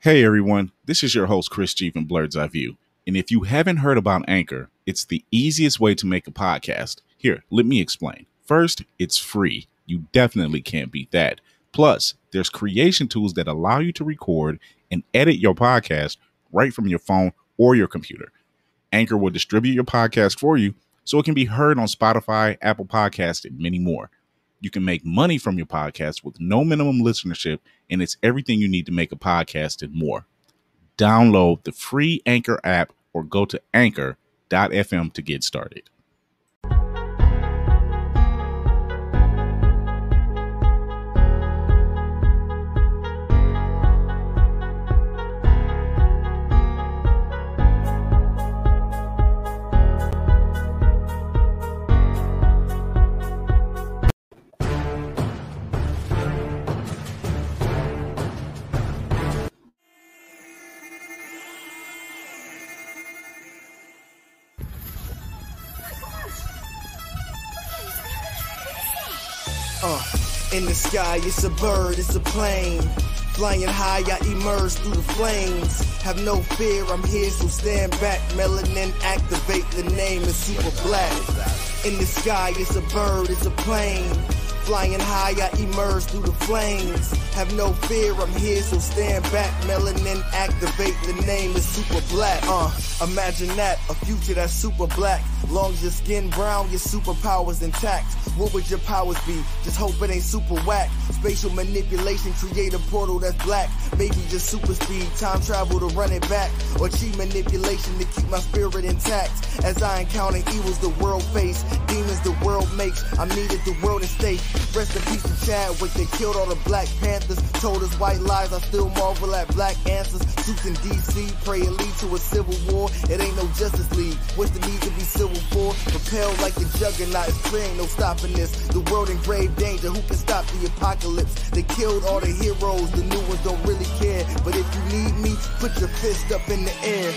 Hey everyone, this is your host Chris G from Blurred's Eye View. And if you haven't heard about Anchor, it's the easiest way to make a podcast. Here, let me explain. First, it's free. You definitely can't beat that. Plus, there's creation tools that allow you to record and edit your podcast right from your phone or your computer. Anchor will distribute your podcast for you so it can be heard on Spotify, Apple Podcasts, and many more. You can make money from your podcast with no minimum listenership, and it's everything you need to make a podcast and more. Download the free Anchor app or go to anchor.fm to get started. In the sky, it's a bird, it's a plane. Flying high, I emerge through the flames. Have no fear, I'm here, so stand back. Melanin activate, the name is super black. In the sky, it's a bird, it's a plane. Flying high, I emerge through the flames. Have no fear, I'm here, so stand back. Melanin activate, the name is super black. Imagine that, a future that's super black. Long as your skin brown, your superpowers intact. What would your powers be? Just hope it ain't super whack. Spatial manipulation, create a portal that's black. Maybe just super speed, time travel to run it back. Or cheat manipulation to keep my spirit intact. As I encounter evils the world face, demons the world makes, I'm needed the world is safe. Rest in peace to Chadwick, they killed all the Black Panthers. Told us white lies, I still marvel at black answers. Suits in DC, pray it lead to a civil war. It ain't no Justice League, what's the need to be civil for? Propelled like the juggernaut, it's clear ain't no stopping this. The world in grave danger, who can stop the apocalypse? They killed all the heroes, the new ones don't really care. But if you need me, put your fist up in the air.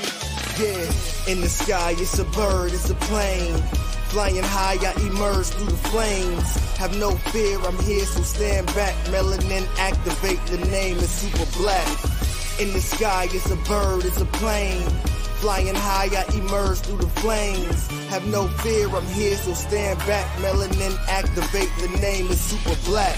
Yeah, in the sky, it's a bird, it's a plane. Flying high, I emerge through the flames. Have no fear, I'm here, so stand back. Melanin activate, the name is super black. In the sky, it's a bird, it's a plane. Flying high, I emerge through the flames. Have no fear, I'm here, so stand back. Melanin activate, the name is super black.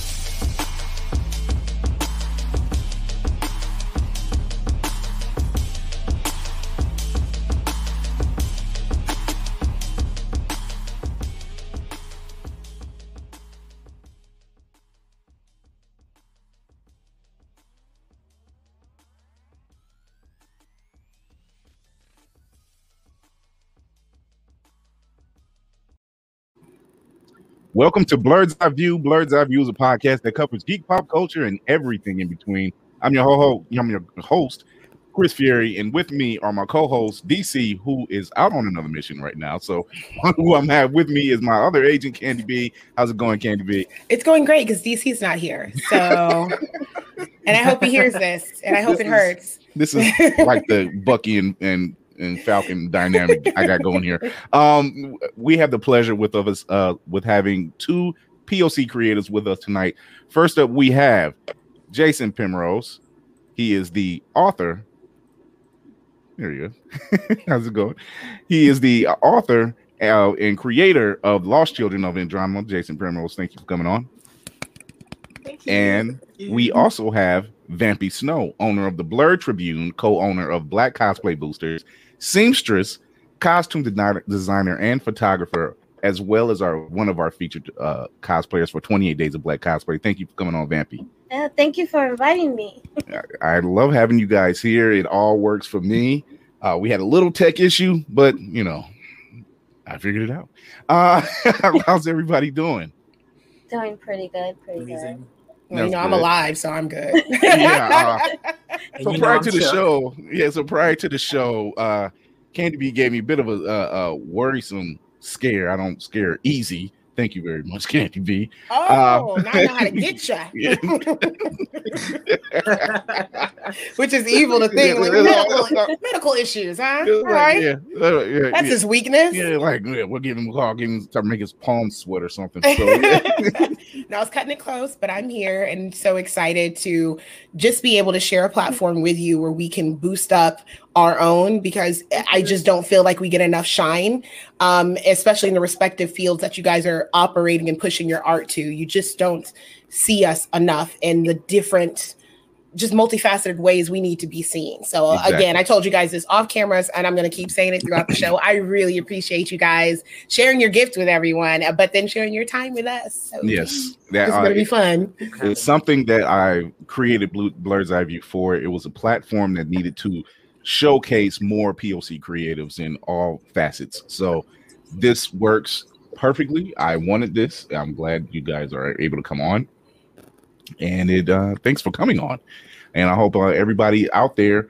Welcome to Blurred's Eye View. Blurred's Eye View is a podcast that covers geek pop culture and everything in between. I'm your host, Chris Fieri, and with me are my co-host, DC, who is out on another mission right now. So who I'm having with me is my other agent, Candy B. How's it going, Candy B? It's going great because DC's not here. So, and I hope he hears this, and I hope it hurts. This is like the Bucky and Falcon dynamic I got going here. We have the pleasure with having two POC creators with us tonight. First up, we have Jason Primrose. He is the author. There you go. How's it going? He is the author and creator of Lost Children of Andromeda. Jason Primrose, thank you for coming on. Thank you. And we also have Vampysnow, owner of the Blurred Tribune, co-owner of Black Cosplay Boosters, seamstress, costume designer, and photographer, as well as one of our featured cosplayers for 28 Days of Black Cosplay. Thank you for coming on, Vampy. Thank you for inviting me. I love having you guys here. It all works for me. We had a little tech issue, but I figured it out. How's everybody doing? Doing pretty good. Amazing. Well, I'm alive, so I'm good. So prior to the show, Candy B gave me a bit of a worrisome scare. I don't scare easy. Thank you very much, Candy B. Oh, now I know how to get you. which is evil to think. Like medical issues, huh? All right. Yeah, that's his weakness. Yeah, we'll give him a call, start making his palms sweat or something. So, No, I was cutting it close, but I'm here and so excited to just be able to share a platform with you where we can boost up our own, because I just don't feel like we get enough shine, especially in the respective fields that you guys are operating and pushing your art to. You just don't see us enough in the different, just multifaceted ways we need to be seen. So Again, I told you guys this off cameras, and I'm going to keep saying it throughout the show. I really appreciate you guys sharing your gift with everyone, but then sharing your time with us. So yes, it's going to be fun. It's something that I created Blurred's Eye View for. It was a platform that needed to showcase more POC creatives in all facets. So this works perfectly. I wanted this. I'm glad you guys are able to come on. And thanks for coming on. And I hope everybody out there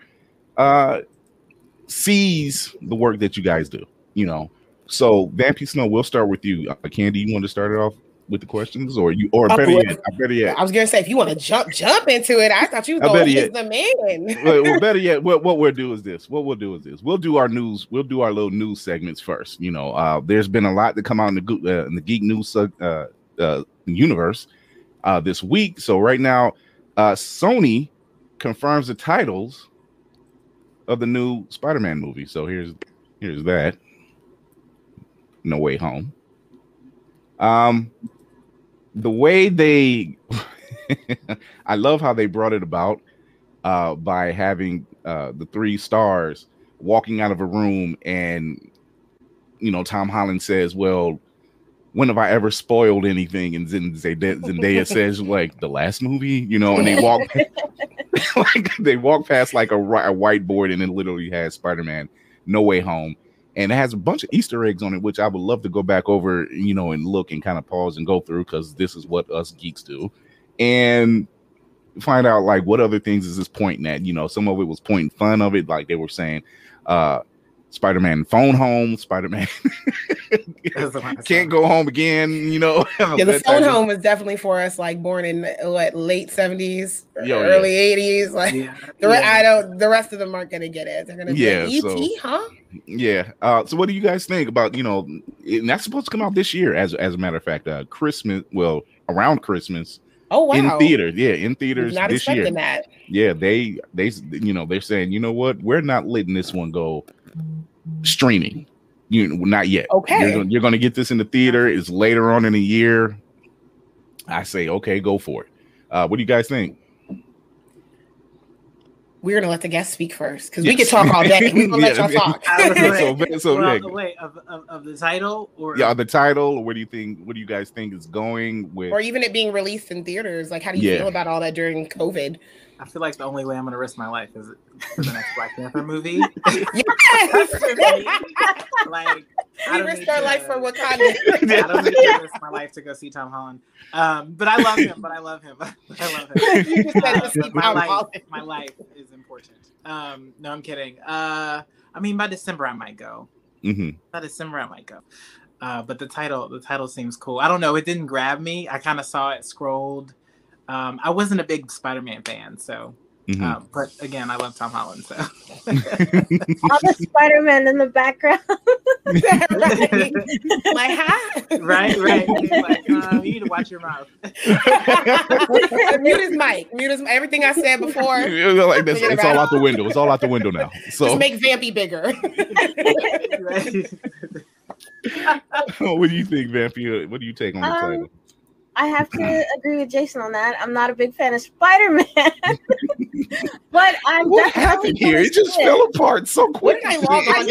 sees the work that you guys do. So Vampysnow, we'll start with you. Candy, you want to start it off with the questions, or better yet? I was gonna say, if you want to jump into it, I thought you were going to hit the man. well, better yet, what we'll do is this. We'll do our news. We'll do our little news segments first. There's been a lot to come out in the geek news universe this week. So right now, Sony confirms the titles of the new Spider-Man movie. So here's that. No Way Home. The way they I love how they brought it about by having the three stars walking out of a room, and Tom Holland says, well, when have I ever spoiled anything? And Zendaya says, like, the last movie, and they walk past like a whiteboard, and it literally has Spider-Man No Way Home. And it has a bunch of Easter eggs on it, which I would love to go back over, and look and kind of pause and go through, because this is what us geeks do, and find out like what other things is this pointing at. Some of it was pointing fun of it, like they were saying, Spider-Man phone home, Spider-Man can't go home again. Yeah, the phone home was definitely for us, like born in late 70s, early 80s. Like the rest of them aren't gonna get it. They're gonna be E.T., huh? Yeah. So what do you guys think about, and that's supposed to come out this year, as a matter of fact, Christmas, around Christmas. Oh wow. In theaters. Yeah, in theaters not this year. That. Yeah, they're saying, you know what, we're not letting this one go streaming. Not yet. Okay. You're gonna get this in the theater. It's later on in the year. I say, okay, go for it. What do you guys think? We're gonna let the guests speak first, because we could talk all day. We're gonna let y'all talk. Of the title, or the title. What do you guys think is going with, or even it being released in theaters? Like, how do you feel about all that during COVID? I feel like the only way I'm going to risk my life is for the next Black Panther movie. Yes! Like, we risked our life for Wakanda. I don't need to risk my life to go see Tom Holland. But I love him. You just said to see my life is important. No, I'm kidding. I mean, by December I might go. Mm-hmm. By December I might go. But the title seems cool. I don't know. It didn't grab me. I kind of saw it scrolled. I wasn't a big Spider-Man fan, so. But again, I love Tom Holland, so. All the Spider-Man in the background. Like, hi. Right. Like, you need to watch your mouth. Mute his mic. Everything I said before. Like this, it's all out the window. It's all out the window now. So just make Vampy bigger. What do you think, Vampy? What do you take on the title? I have to agree with Jason on that. I'm not a big fan of Spider-Man, but I'm what happened here? It just fell apart so quick. He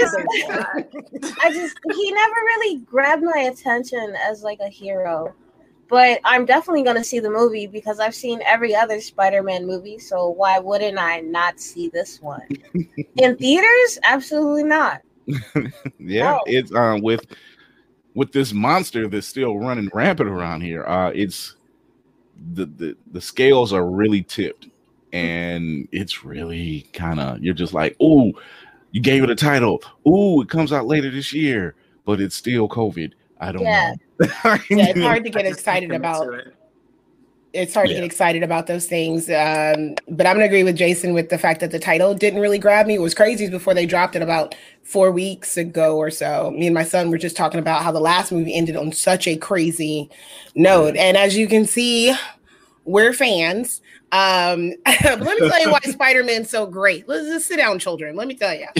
never really grabbed my attention as like a hero. But I'm definitely going to see the movie because I've seen every other Spider-Man movie. So why wouldn't I not see this one? In theaters? Absolutely not. Yeah, no. It's with this monster that's still running rampant around here. It's the scales are really tipped, and it's really kind of, you're just like, oh, you gave it a title. Oh, it comes out later this year, but it's still COVID. I don't know. Yeah, it's hard to get excited about. it's hard to get excited about those things. But I'm going to agree with Jason with the fact that the title didn't really grab me. It was crazy before they dropped it about 4 weeks ago or so. Me and my son were just talking about how the last movie ended on such a crazy note. And as you can see, we're fans. Let me tell you why Spider-Man's so great. Let's just sit down, children. Let me tell you.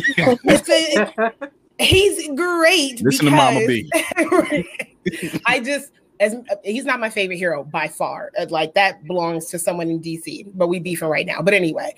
He's great. Listen to Mama B. He's not my favorite hero by far. Like that belongs to someone in DC, but we beefing right now. But anyway,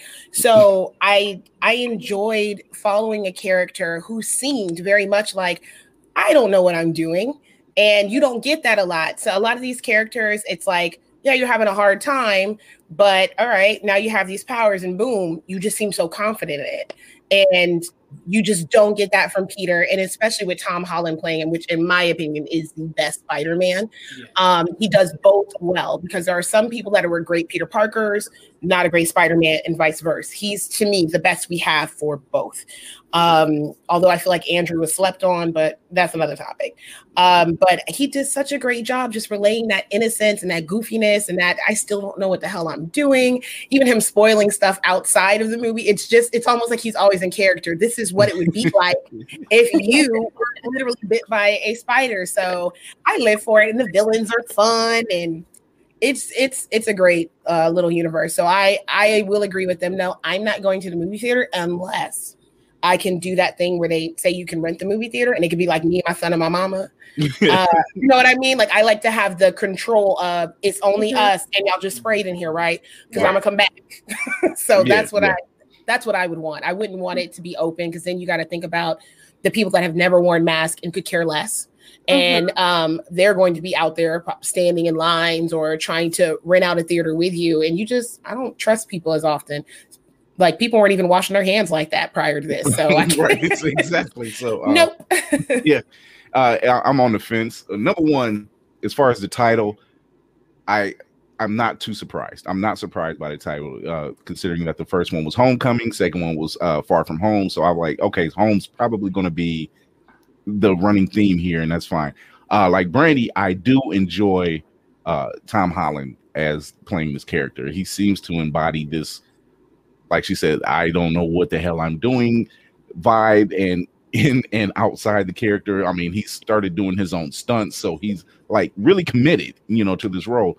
so I enjoyed following a character who seemed very much like, I don't know what I'm doing. And you don't get that a lot. So a lot of these characters, it's like, yeah, you're having a hard time, but all right, now you have these powers and boom, you just seem so confident in it. And you just don't get that from Peter, and especially with Tom Holland playing him, which in my opinion is the best Spider-Man. Yeah. He does both well, because there are some people that are great Peter Parkers, not a great Spider-Man, and vice versa. He's, to me, the best we have for both. Although I feel like Andrew was slept on, but that's another topic. But he did such a great job just relaying that innocence and that goofiness, and that I still don't know what the hell I'm doing. Even him spoiling stuff outside of the movie. It's almost like he's always in character. This is what it would be like if you were literally bit by a spider. So I live for it, and the villains are fun, and it's a great little universe. So I will agree with them. No, I'm not going to the movie theater unless I can do that thing where they say you can rent the movie theater, and it could be like me, my son, and my mama. You know what I mean? Like, I like to have the control of it's only us, and y'all just sprayed in here, right? Because I'm gonna come back. So that's what I would want. I wouldn't want it to be open, because then you got to think about the people that have never worn masks and could care less. And they're going to be out there standing in lines or trying to rent out a theater with you. And I don't trust people as often. Like, people weren't even washing their hands like that prior to this. So right, exactly. So nope. Yeah, I'm on the fence. Number one, as far as the title, I'm not too surprised. I'm not surprised by the title, considering that the first one was Homecoming, second one was Far From Home. So I'm like, okay, Home's probably going to be the running theme here, and that's fine. Like Brandy, I do enjoy Tom Holland as playing this character. He seems to embody this, like she said, I don't know what the hell I'm doing vibe, and in and outside the character. I mean, he started doing his own stunts, so he's like really committed, to this role.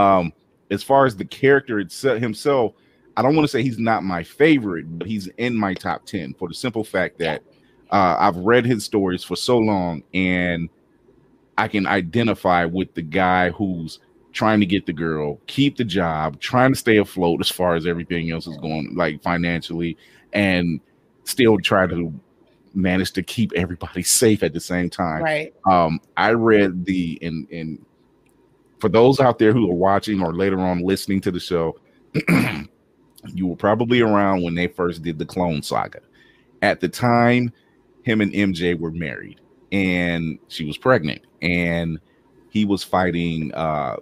As far as the character himself, I don't want to say he's not my favorite, but he's in my top 10 for the simple fact that I've read his stories for so long, and I can identify with the guy who's trying to get the girl, keep the job, trying to stay afloat as far as everything else is going, like financially, and still try to manage to keep everybody safe at the same time. Right. I read and for those out there who are watching or later on listening to the show, you were probably around when they first did the Clone Saga. At the time, him and MJ were married, and she was pregnant, and he was fighting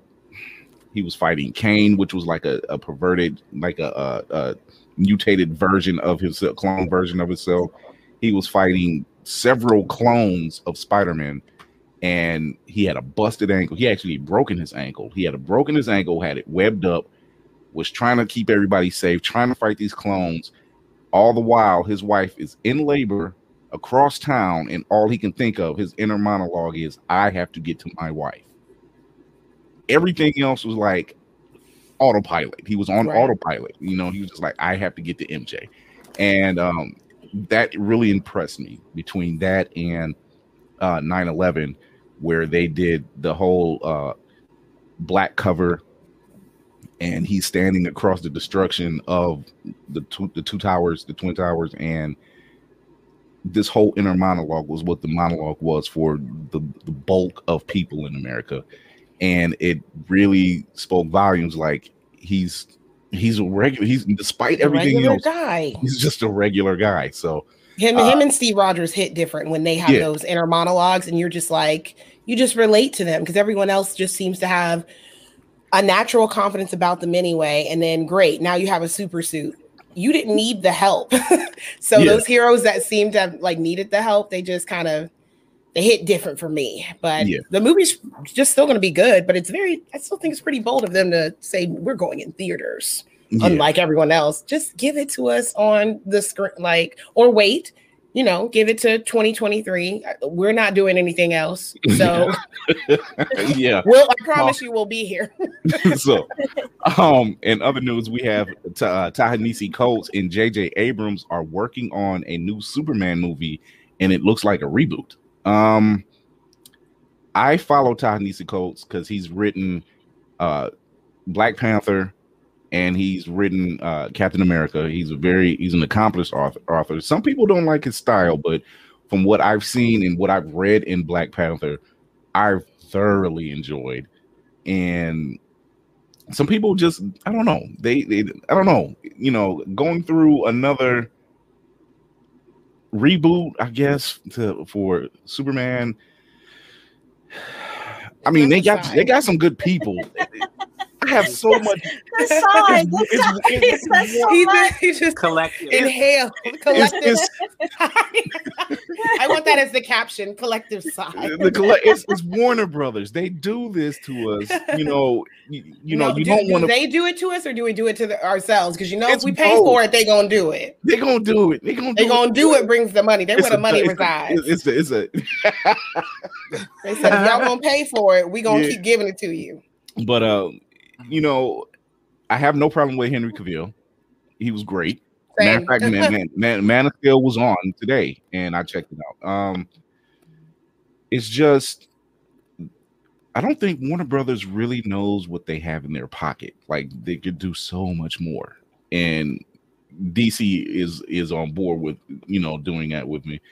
Kane, which was like a perverted, like a mutated version of his clone version of himself. He was fighting several clones of Spider-Man, and he had a busted ankle. He actually broken his ankle. He had had it webbed up, was trying to keep everybody safe, trying to fight these clones. All the while, his wife is in labor across town, and all he can think of, his inner monologue is, I have to get to my wife. Everything else was like autopilot. He was on autopilot. He was just like, I have to get to MJ. And that really impressed me, between that and 9/11, where they did the whole black cover, and he's standing across the destruction of the twin towers, and this whole inner monologue was what the monologue was for the bulk of people in America. And it really spoke volumes. Like, he's a regular, despite everything else, guy. He's just a regular guy. So him and Steve Rogers hit different when they have those inner monologues, and you're just like, you just relate to them, because everyone else just seems to have a natural confidence about them anyway. And then great, now you have a super suit. You didn't need the help. So those heroes that seem to have like needed the help, they just kind of they hit different for me. But Yeah. the movie's just still going to be good. But I still think it's pretty bold of them to say we're going in theaters, unlike everyone else. Just give it to us on the screen, or wait. Give it to 2023. We're not doing anything else. So yeah. I promise you we'll be here. So, in other news, we have Ta-Nehisi Coates and J.J. Abrams are working on a new Superman movie, and it looks like a reboot. I follow Ta-Nehisi Coates because he's written Black Panther, and he's written Captain America. He's an accomplished author. Some people don't like his style, but from what I've seen and what I've read in Black Panther, I've thoroughly enjoyed. And some people just, I don't know. They I don't know. Going through another reboot, I guess, for Superman. I mean, they got some good people. I have so much. He just collective. Inhale. Collective. I want that as the caption. Collective sigh. It's Warner Brothers. They do this to us. You don't want to. They do it to us, or do we do it to ourselves? Because if we pay for it, they gonna do it. They gonna do it. It brings the money. They're where the money resides. They said if y'all gonna pay for it, we gonna keep giving it to you. But I have no problem with Henry Cavill. He was great. Same. Matter of fact, Man of Steel was on today, and I checked it out. It's just, I don't think Warner Brothers really knows what they have in their pocket. Like, they could do so much more, and DC is on board with doing that with me.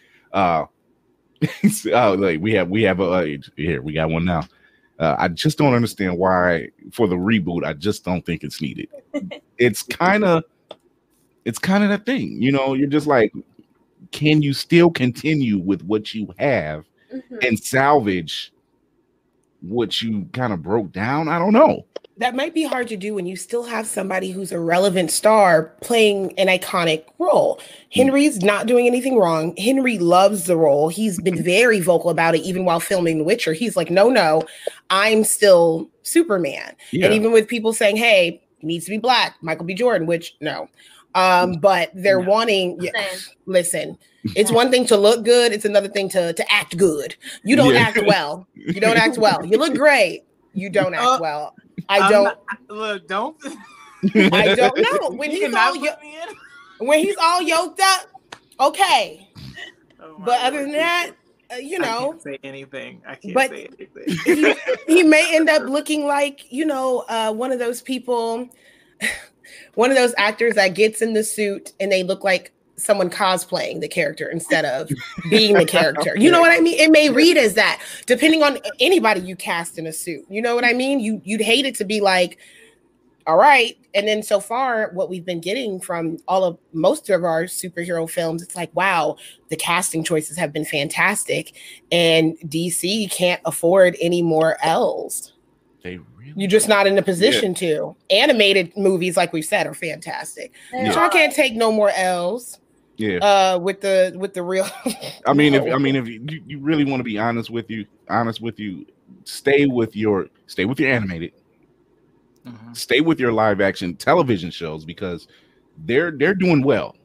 We got one now. I just don't understand why for the reboot. I just don't think it's needed. It's kind of that thing, You're just like, can you still continue with what you have and salvage what you kind of broke down? I don't know. That might be hard to do when you still have somebody who's a relevant star playing an iconic role. Henry's not doing anything wrong. Henry loves the role. He's been very vocal about it, even while filming The Witcher. He's like, no, I'm still Superman. Yeah. And even with people saying, hey, he needs to be Black, Michael B. Jordan, which no. But they're wanting, listen, it's one thing to look good. It's another thing to act good. You don't act well. You don't act well. You look great. You don't act well. I don't know when he's all yoked up. Okay, but other than that, I can't say anything. He may end up looking like one of those people, one of those actors that gets in the suit and they look like someone cosplaying the character instead of being the character. You know what I mean? It may read as that, depending on anybody you cast in a suit. You know what I mean? You'd hate it to be like, all right. And then so far, what we've been getting from most of our superhero films, it's like, wow, the casting choices have been fantastic. And DC can't afford any more L's. You're just not in a position to. Animated movies, like we've said, are fantastic. Y'all can't take no more L's. Yeah. With the real. I mean, if you really want to be honest with you, stay with your animated, stay with your live action television shows, because they're doing well.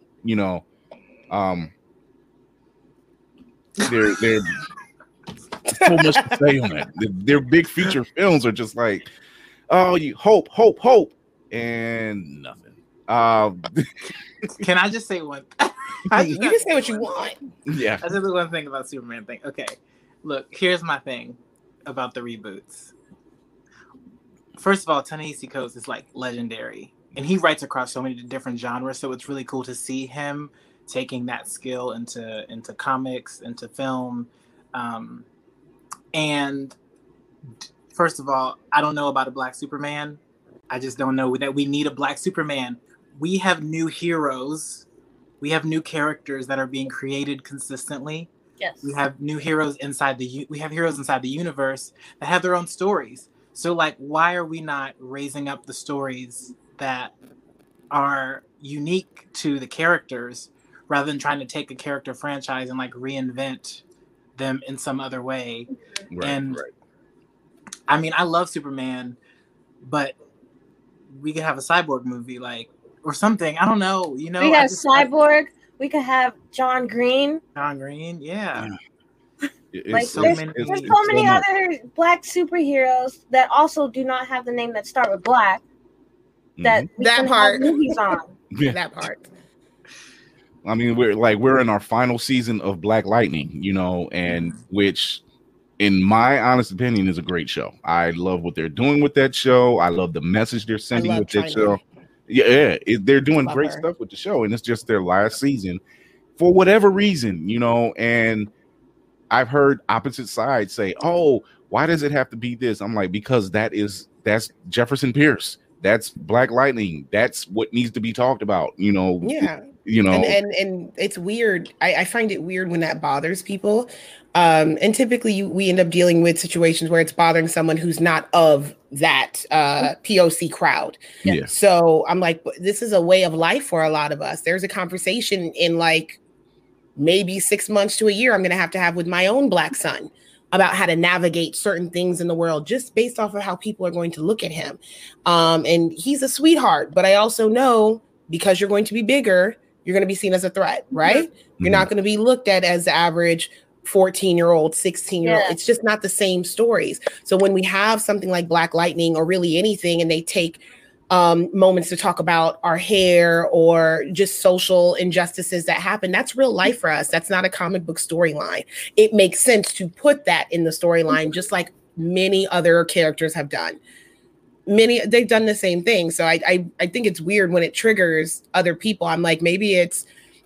They're so much to say on that. Their big feature films are just like, oh, you hope, and nothing. Can I just say one? You can say what you want. Yeah. I said the one thing about Superman thing. Okay, look, here's my thing about the reboots. First of all, Ta-Nehisi Coates is like legendary, and he writes across so many different genres. So it's really cool to see him taking that skill into comics, into film. And first of all, I don't know about a Black Superman. I just don't know that we need a Black Superman. We have new heroes. We have new characters that are being created consistently. Yes. We have new heroes we have heroes inside the universe that have their own stories. So like, why are we not raising up the stories that are unique to the characters rather than trying to take a character franchise and like reinvent them in some other way. Right, And right. I mean, I love Superman, but we could have a Cyborg movie, like, or something. I don't know. You know, We got Cyborg. We could have John Green. John Green, yeah. Like so there's many so many other black superheroes that also do not have the name that start with black that we that can part have movies on. Yeah. That part. I mean, we're in our final season of Black Lightning, you know, and which, in my honest opinion, is a great show. I love what they're doing with that show. I love the message they're sending with that show. Yeah, they're doing great stuff with the show, and it's just their last season for whatever reason, you know. And I've heard opposite sides say, "Oh, why does it have to be this?" I'm like, because that's Jefferson Pierce. That's Black Lightning. That's what needs to be talked about, you know. Yeah. You know, and it's weird. I find it weird when that bothers people. And typically we end up dealing with situations where it's bothering someone who's not of that POC crowd. Yeah. So I'm like, this is a way of life for a lot of us. There's a conversation in like maybe 6 months to a year I'm going to have with my own Black son about how to navigate certain things in the world just based off of how people are going to look at him. And he's a sweetheart, but I also know because you're going to be bigger, you're going to be seen as a threat, right? Mm-hmm. You're not going to be looked at as the average 14-year-old, 16-year-old. Yeah. It's just not the same stories. So when we have something like Black Lightning or really anything, and they take moments to talk about our hair or just social injustices that happen, that's real life for us. That's not a comic book storyline. It makes sense to put that in the storyline, just like many other characters have done. They've done the same thing. So I think it's weird when it triggers other people. I'm like, maybe it's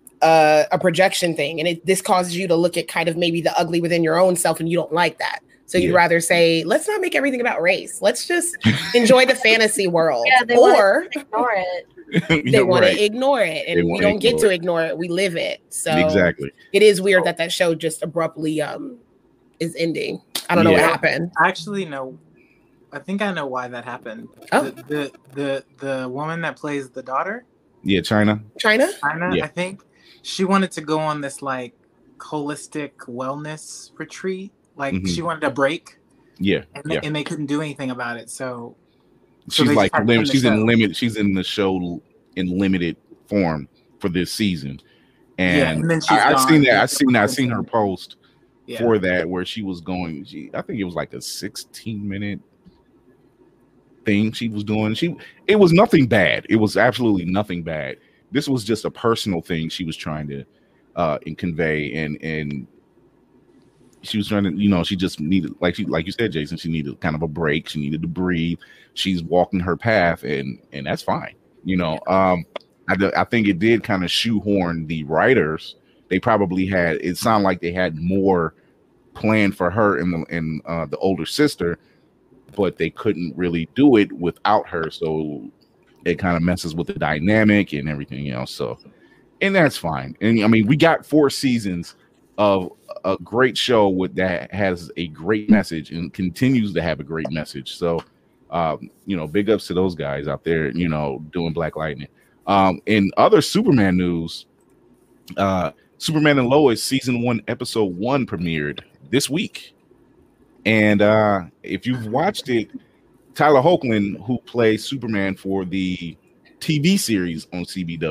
a projection thing, and this causes you to look at kind of maybe the ugly within your own self, and you don't like that. So you'd rather say, let's not make everything about race. Let's just enjoy the fantasy world. Yeah, they want to ignore it. They want to ignore it, and we don't get to ignore it. We live it. So exactly, it is weird that show just abruptly is ending. I don't know what happened. Actually, no. I think I know why that happened. Oh. The woman that plays the daughter. Yeah, China. Yeah. I think she wanted to go on this like holistic wellness retreat. Like she wanted a break. Yeah. And they couldn't do anything about it. So she's like she's in the show in limited form for this season. And then I've seen her post for that where she was going. I think it was like a 16-minute thing she was doing. It was nothing bad. It was absolutely nothing bad. This was just a personal thing she was trying to convey, and she was trying to, you know, she just needed, like you said, Jason, she needed kind of a break. She needed to breathe. She's walking her path, and that's fine. You know, I think it did kind of shoehorn the writers. They probably had, it sounded like they had more planned for her and the older sister, but they couldn't really do it without her. So it kind of messes with the dynamic and everything else. So, and that's fine. And I mean, we got 4 seasons of a great show that has a great message and continues to have a great message. So, you know, big ups to those guys out there, you know, doing Black Lightning. In other Superman news, Superman and Lois season 1, episode 1 premiered this week. And if you've watched it, Tyler Hoechlin, who plays Superman for the TV series on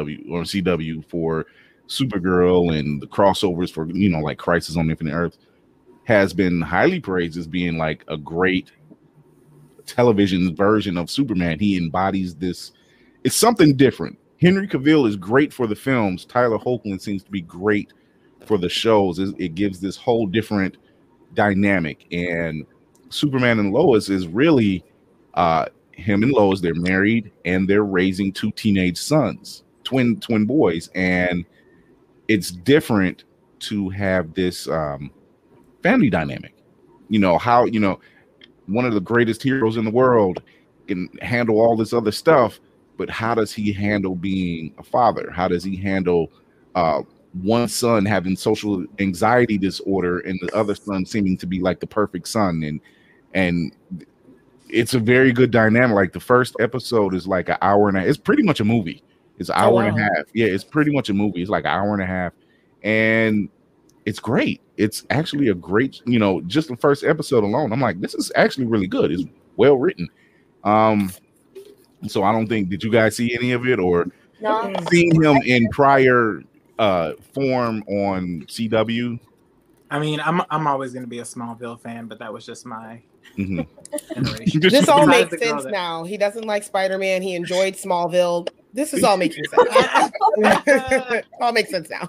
CW for Supergirl and the crossovers for, you know, like Crisis on Infinite Earths, has been highly praised as being like a great television version of Superman. He embodies this. It's something different. Henry Cavill is great for the films. Tyler Hoechlin seems to be great for the shows. It gives this whole different dynamic. And Superman and Lois is really him and Lois. They're married and they're raising 2 teenage sons, twin boys, and it's different to have this family dynamic. You know how, you know, one of the greatest heroes in the world can handle all this other stuff, but how does he handle being a father? How does he handle one son having social anxiety disorder and the other son seeming to be like the perfect son? And it's a very good dynamic. Like the first episode is like an hour and a half. It's pretty much a movie. It's an hour and a half. Yeah, it's pretty much a movie. It's like an hour and a half. And it's great. It's actually a great, just the first episode alone. I'm like, this is actually really good. It's well written. So I don't think, did you guys see any of it or seen him in prior form on CW? I mean, I'm always going to be a Smallville fan, but that was just my generation. This all makes sense now. He doesn't like Spider-Man. He enjoyed Smallville. This is all making sense. All makes sense now.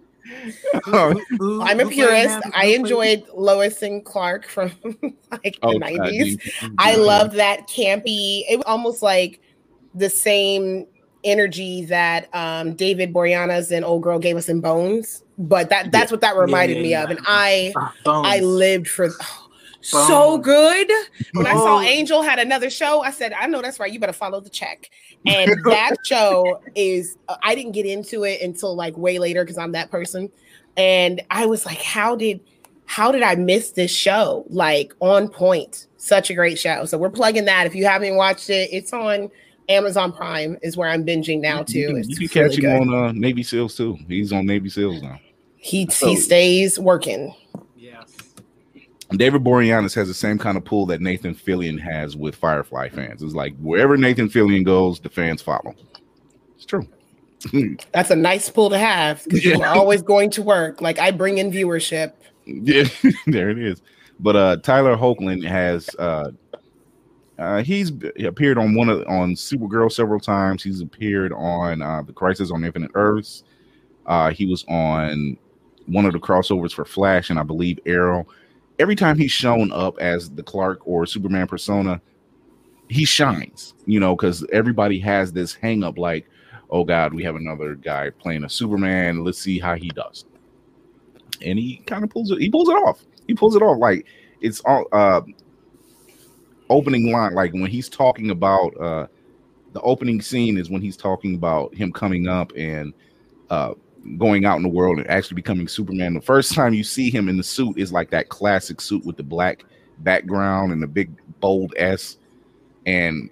I'm a purist. I enjoyed Lois and Clark from like the 90s. I loved that campy. It was almost like the same energy that David Boreanaz and old girl gave us in Bones, but that's what that reminded me of. And I lived for so good. When I saw Angel had another show, I said, I know that's right. You better follow the check. And that show is, I didn't get into it until like way later because I'm that person. And I was like, how did I miss this show? Like on point. Such a great show. So we're plugging that. If you haven't watched it, it's on Amazon Prime is where I'm binging now too. You can catch him on Navy SEALs too. He's on Navy SEALs now. He stays working. Yes. David Boreanaz has the same kind of pull that Nathan Fillion has with Firefly fans. It's like wherever Nathan Fillion goes, the fans follow. It's true. That's a nice pull to have because you're always going to work. Like I bring in viewership. Yeah, there it is. But Tyler Hoechlin has he's appeared on on Supergirl several times. He's appeared on the Crisis on Infinite Earths. He was on one of the crossovers for Flash and I believe Arrow. Every time he's shown up as the Clark or Superman persona, he shines, because everybody has this hang up like, oh God, we have another guy playing a Superman. Let's see how he does. And he kind of pulls it off. He pulls it off. Like it's all opening line. Like when he's talking about the opening scene is when he's talking about him coming up and going out in the world and actually becoming Superman. The first time you see him in the suit is like that classic suit with the black background and the big bold S, and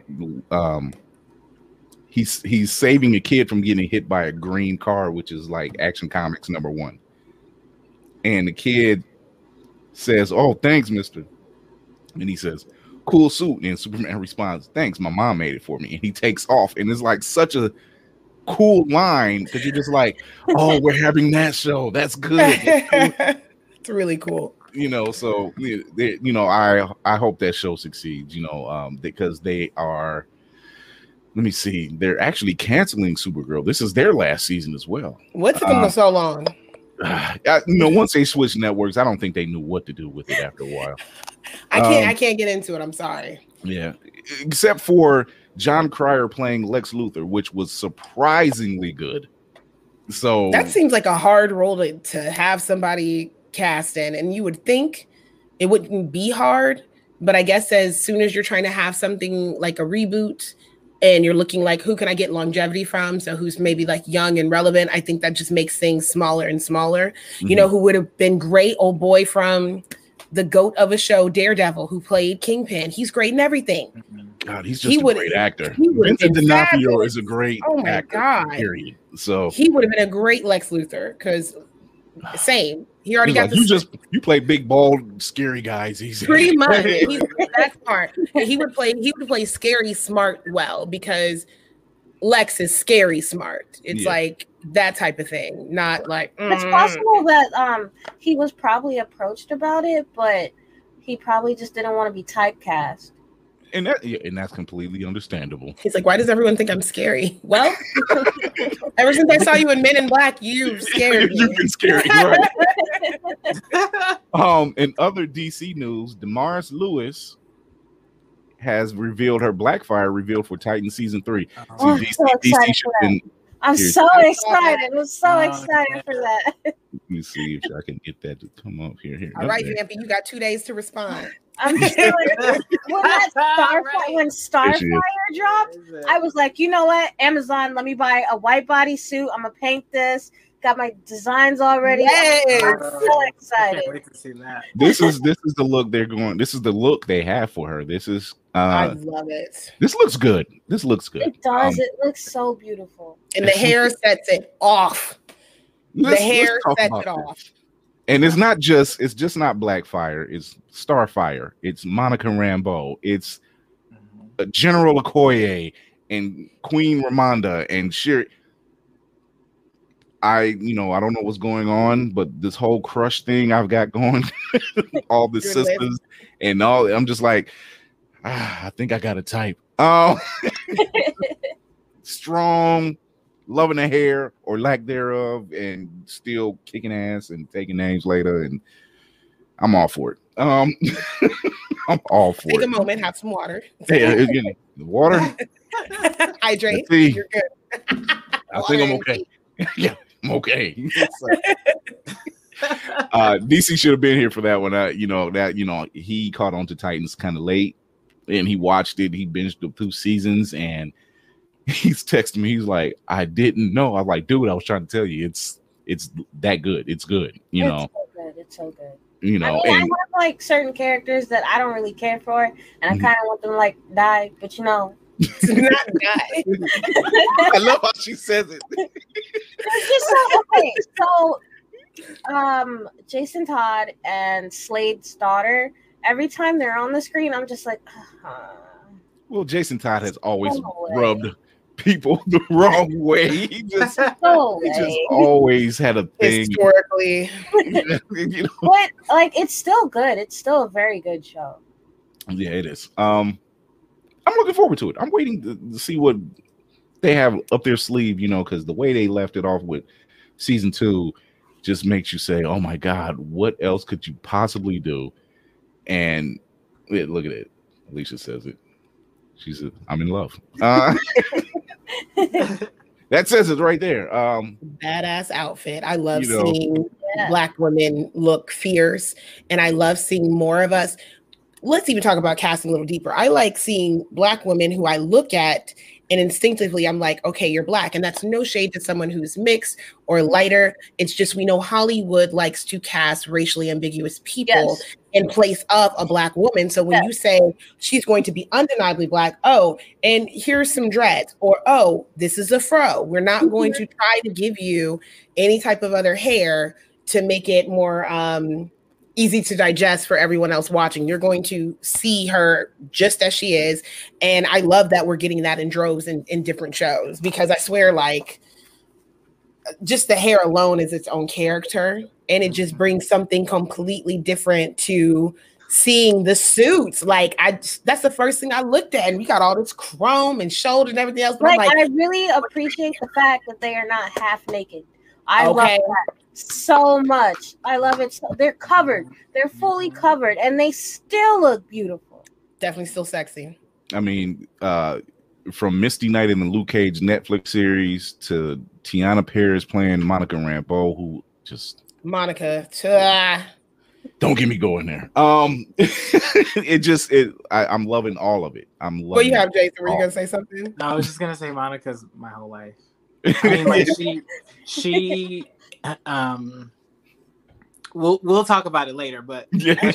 he's saving a kid from getting hit by a green car, which is like Action Comics #1. And the kid says, "Oh, thanks, mister." And he says, "Cool suit." And Superman responds, "Thanks, my mom made it for me." And he takes off, and it's like such a cool line because you're just like, oh, we're having that show. That's good. It's really cool. So I hope that show succeeds. Because they are. Let me see. They're actually canceling Supergirl. This is their last season as well. What took them so long? Once they switched networks, I don't think they knew what to do with it after a while. I can't get into it. I'm sorry. Yeah, except for John Cryer playing Lex Luthor, which was surprisingly good. So that seems like a hard role to have somebody cast in, and you would think it wouldn't be hard, but I guess as soon as you're trying to have something like a reboot and you're looking like who can I get longevity from, so who's maybe like young and relevant, I think that just makes things smaller and smaller. Mm-hmm. Who would have been great? Old boy from the GOAT of a show, Daredevil, who played Kingpin. He's great in everything. God, he's just a great actor. Vincent D'Onofrio is a great actor. God. Period. So he would have been a great Lex Luthor because same. He already got you play big, bald, scary guys. Easy. Pretty much. That part. He would play scary smart well because Lex is scary smart. It's like that type of thing, not like It's possible that he was probably approached about it, but he probably just didn't want to be typecast. And that's completely understandable. He's like, why does everyone think I'm scary? Well, ever since I saw you in Men in Black, you've scared me. You've been scary, right? In other DC news, Damaris Lewis has revealed her Blackfire revealed for Titan season 3. Oh, I'm so excited for that. I'm so excited. I'm so excited for that. Let me see if I can get that to come up here. All right, Vampy, you got 2 days to respond. I'm chilling. When Starfire dropped, I was like, you know what? Amazon, let me buy a white body suit. I'm gonna paint this. Got my designs already. Yes. I'm so excited. Can't wait to see that. This is the look they're going. This is the look they have for her. This is I love it. This looks good. This looks good. It does. It looks so beautiful. And the hair sets it off. The hair sets it off. And it's just not Blackfire, it's Starfire, it's Monica Rambeau, it's General Okoye and Queen Ramonda and Shiri. I don't know what's going on, but this whole crush thing I've got going, all the sisters and all, I'm just like, I think I got a type. Strong, loving the hair or lack thereof, and still kicking ass and taking names later, and I'm all for it. I'm all for it. Take a moment, have some water. Yeah, the water. Hydrate. You're good. I think I'm okay. Yeah, I'm okay. DC should have been here for that one. He caught on to Titans kind of late, and he watched it. He binged the 2 seasons, and he's texting me. He's like, I didn't know. I was like, dude, I was trying to tell you, it's that good. It's good. It's so good. I have like certain characters that I don't really care for, and I kind of want them to like die, but not die. I love how she says it. So Jason Todd and Slade's daughter, every time they're on the screen, I'm just like, well, Jason Todd has always rubbed people the wrong way. He just always had a thing historically. But like, it's still good. It's still a very good show. Yeah, it is. I'm looking forward to it. I'm waiting to see what they have up their sleeve, because the way they left it off with season 2 just makes you say, oh my God, what else could you possibly do? And look at it. Alicia says it. She said, I'm in love. That says it right there. Badass outfit. I love seeing Black women look fierce, and I love seeing more of us. Let's even talk about casting a little deeper. I like seeing Black women who I look at and instinctively I'm like, okay, you're Black. And that's no shade to someone who's mixed or lighter. It's just, we know Hollywood likes to cast racially ambiguous people in place of a Black woman. So when you say she's going to be undeniably Black, and here's some dreads, or, this is a fro. We're not going to try to give you any type of other hair to make it more easy to digest for everyone else watching. You're going to see her just as she is. And I love that we're getting that in droves in different shows, because I swear, like, just the hair alone is its own character, and it just brings something completely different to seeing the suits. Like, that's the first thing I looked at, and we got all this chrome and shoulder and everything else. But I really appreciate the fact that they are not half naked. I love that so much. I love it. They're covered. They're fully covered, and they still look beautiful. Definitely still sexy. I mean, from Misty Knight in the Luke Cage Netflix series to Tiana Paris playing Monica Rambeau, who just don't get me going there. I'm loving all of it. I'm loving. What you have, Jason? Were you gonna say something? No, I was just gonna say Monica's my whole life. I mean, like she we'll talk about it later, but let's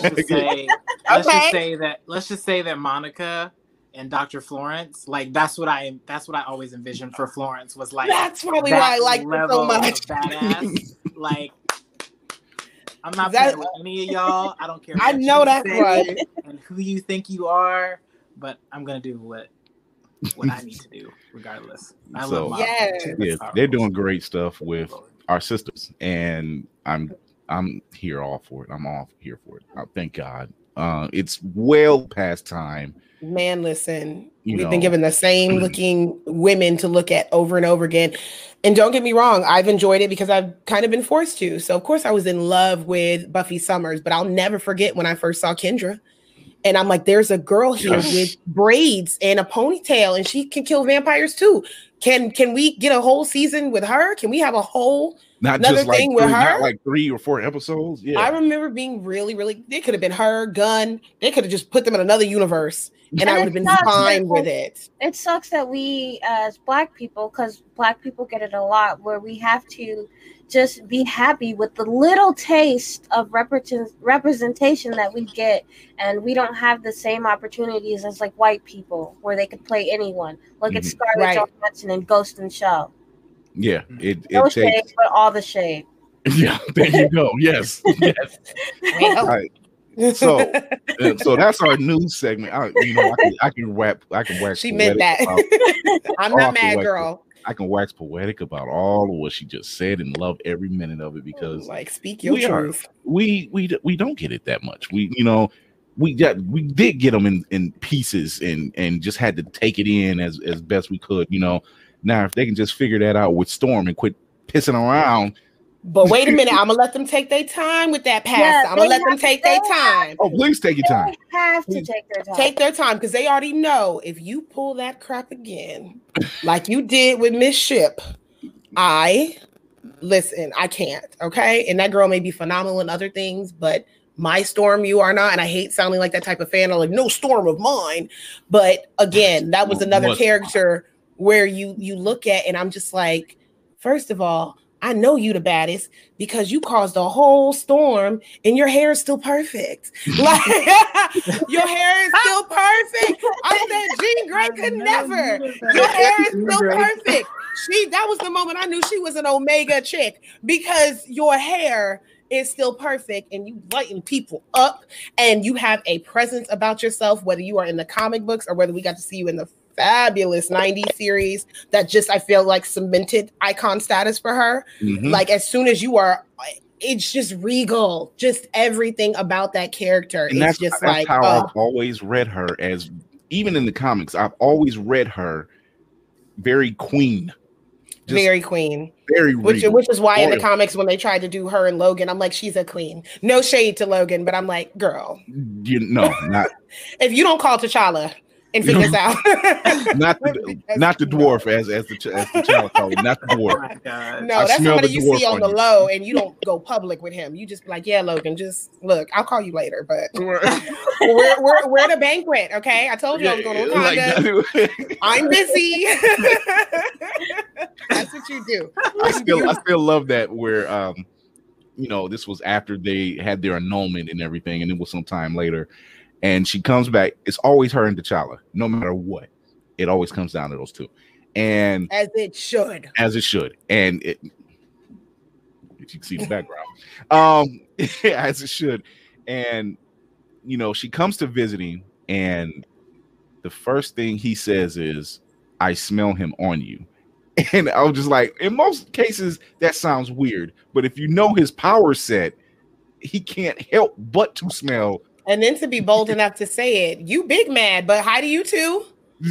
just say that Monica and Dr. Florence, like that's what I always envisioned for Florence, was like, that's probably why I like her so much. Badass. Like, I'm not playing with any of y'all. I don't care. I know that's right. And who you think you are, but I'm gonna do what I need to do, regardless. I love Monica. Yeah, they're doing great stuff with our sisters, and I'm here all for it. I'm all here for it. Thank God. It's well past time. Man, listen, we've been given the same looking women to look at over and over again. And don't get me wrong, I've enjoyed it because I've kind of been forced to. So, of course, I was in love with Buffy Summers, but I'll never forget when I first saw Kendra. And I'm like, there's a girl here with braids and a ponytail, and she can kill vampires too. Can we get a whole season with her? Can we have a whole another thing with her? Not like 3 or 4 episodes. Yeah, I remember being really, really. They could have been her, Gunn. They could have just put them in another universe, and I would have been fine with it. It sucks that we, as Black people, because Black people get it a lot, where we have to just be happy with the little taste of representation that we get, and we don't have the same opportunities as like white people where they could play anyone. Look at Scarlett Johansson and Ghost in the Shell. Yeah, no shade, but all the shade. Yeah, there you go. Yes, yes. All right. So that's our news segment. I can wax. She meant that. I'm not mad, girl. I can wax poetic about all of what she just said and love every minute of it because like speak your truth. We don't get it that much. We did get them in pieces and just had to take it in as best we could. Now if they can just figure that out with Storm and quit pissing around. But wait a minute, I'm gonna let them take their time with that pasta. Yeah, I'm gonna let them take their time. Oh, please take your time. They have to take their time. Take their time because they already know if you pull that crap again, like you did with Miss Ship, I can't. Okay, and that girl may be phenomenal in other things, but my Storm, you are not. And I hate sounding like that type of fan. I'm like, no Storm of mine. But again, that was another character where you look at, and I'm just like, first of all, I know you the baddest because you caused a whole storm and your hair is still perfect. Like your hair is still perfect. I said Jean Grey could never. Your hair is still perfect. That was the moment I knew she was an Omega chick because your hair is still perfect and you lighten people up and you have a presence about yourself, whether you are in the comic books or whether we got to see you in the fabulous 90s series that just I feel like cemented icon status for her. Mm-hmm. Like as soon as you are, it's just regal, just everything about that character. And that's how I've always read her as, even in the comics, I've always read her very queen. Very queen. Very which is why in the comics when they tried to do her and Logan, I'm like, she's a queen. No shade to Logan, but I'm like, girl. Not if you don't call T'Challa and figure this out. not the dwarf as the child called him, not the dwarf. Oh my God. No, that's somebody you see on the low and you don't go public with him. You just be like, yeah, Logan, just look, I'll call you later, but we're the banquet, okay? I told you I was going to Wakanda. I'm busy. That's what you do. I still love that where this was after they had their annulment and everything, and it was some time later. And she comes back. It's always her and T'Challa, no matter what. It always comes down to those two. And as it should. And you can see the background. As it should. And she comes to visiting, and the first thing he says is, I smell him on you. And I was just like, in most cases, that sounds weird. But if you know his power set, he can't help but to smell. And then to be bold enough to say it, you big mad, but hi to you too.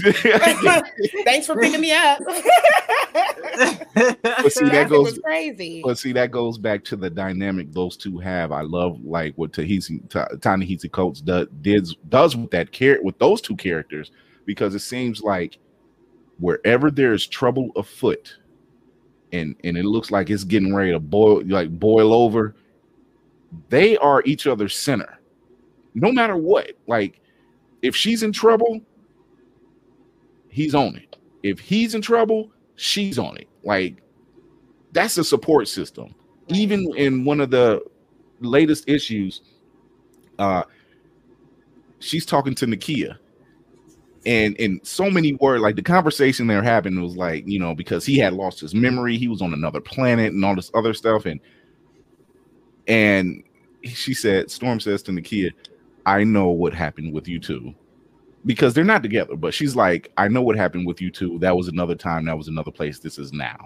Thanks for picking me up. But see, that goes crazy. But see, that goes back to the dynamic those two have. I love like what Ta-Nehisi Coates does with that with those two characters, because it seems like wherever there's trouble afoot, and it looks like it's getting ready to boil over, they are each other's center. No matter what, like if she's in trouble, he's on it. If he's in trouble, she's on it. Like that's a support system. Even in one of the latest issues, she's talking to Nakia, and in so many words, like the conversation they're having was like, because he had lost his memory, he was on another planet and all this other stuff, and she said, Storm says to Nakia, I know what happened with you two, because they're not together, but she's like, I know what happened with you two. That was another time. That was another place. This is now.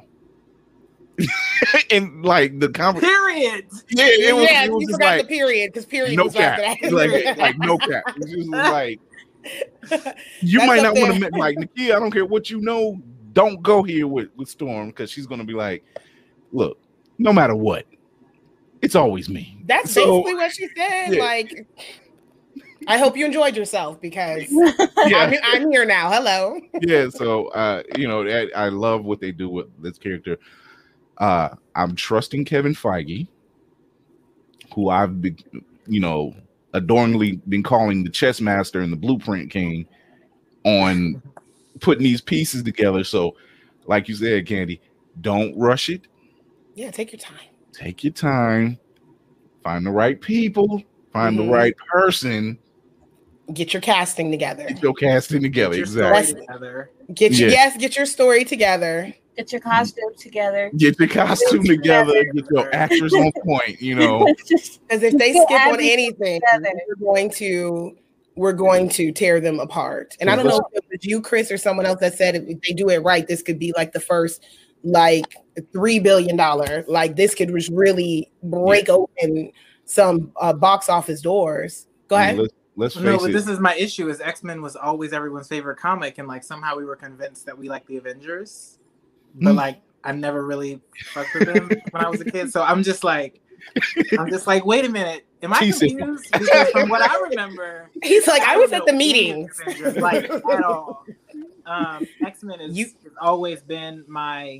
And like the conversation. Period. Yeah, it was you forgot the period because period no was cap. after that. like no cap. It was like you might not want to like Nakia. I don't care what you know. Don't go here with Storm, because she's gonna be like, look, no matter what, it's always me. That's basically what she said. Yeah. Like, I hope you enjoyed yourself because I'm here now. Hello. Yeah. So, I love what they do with this character. I'm trusting Kevin Feige, who I've been, adoringly been calling the chess master and the blueprint king, on putting these pieces together. So, like you said, Candy, don't rush it. Yeah. Take your time. Take your time. Find the right people. Find the right person. Get your casting together. Get your casting together. Get exactly. Together. Get your story together. Get your costume together. Get your costume together. Get your actors on point. You know, because if they skip on anything, we're going to tear them apart. And I don't know if it was you, Chris, or someone else that said if they do it right, this could be like the first like $3 billion. Like this could just really break open some box office doors. Go ahead. Let's face no, but it. This is my issue: is X-Men was always everyone's favorite comic, and like somehow we were convinced that we liked the Avengers, but like I never really fucked with them when I was a kid. So I'm just like, wait a minute, am I confused? Because from what I remember, he's like, I was at the meetings, like at all. X-Men has always been my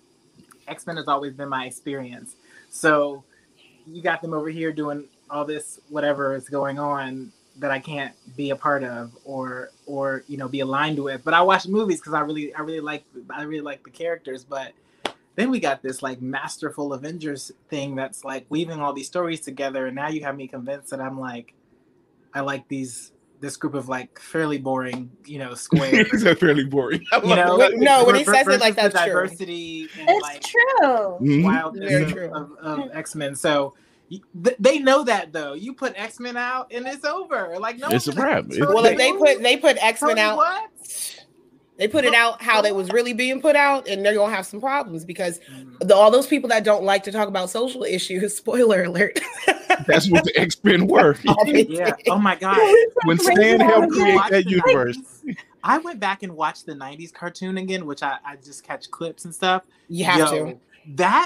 experience. So you got them over here doing all this whatever is going on that I can't be a part of or be aligned with. But I watch movies because I really like the characters. But then we got this like masterful Avengers thing that's like weaving all these stories together, and now you have me convinced that I'm like I like this group of like fairly boring, squares. Is that fairly boring? No, when he says it like that's true. Diversity and it's like true. Wildness of X-Men. So they know that though. You put X-Men out and it's over. Like no, it's a wrap. Well, if they put X-Men out, what? They put it out how it was really being put out, and they're gonna have some problems because all those people that don't like to talk about social issues. Spoiler alert. That's what the X-Men were. Yeah. Oh my god. When Stan helped create that universe. I went back and watched the 90s cartoon again, which I just catch clips and stuff. You have to. That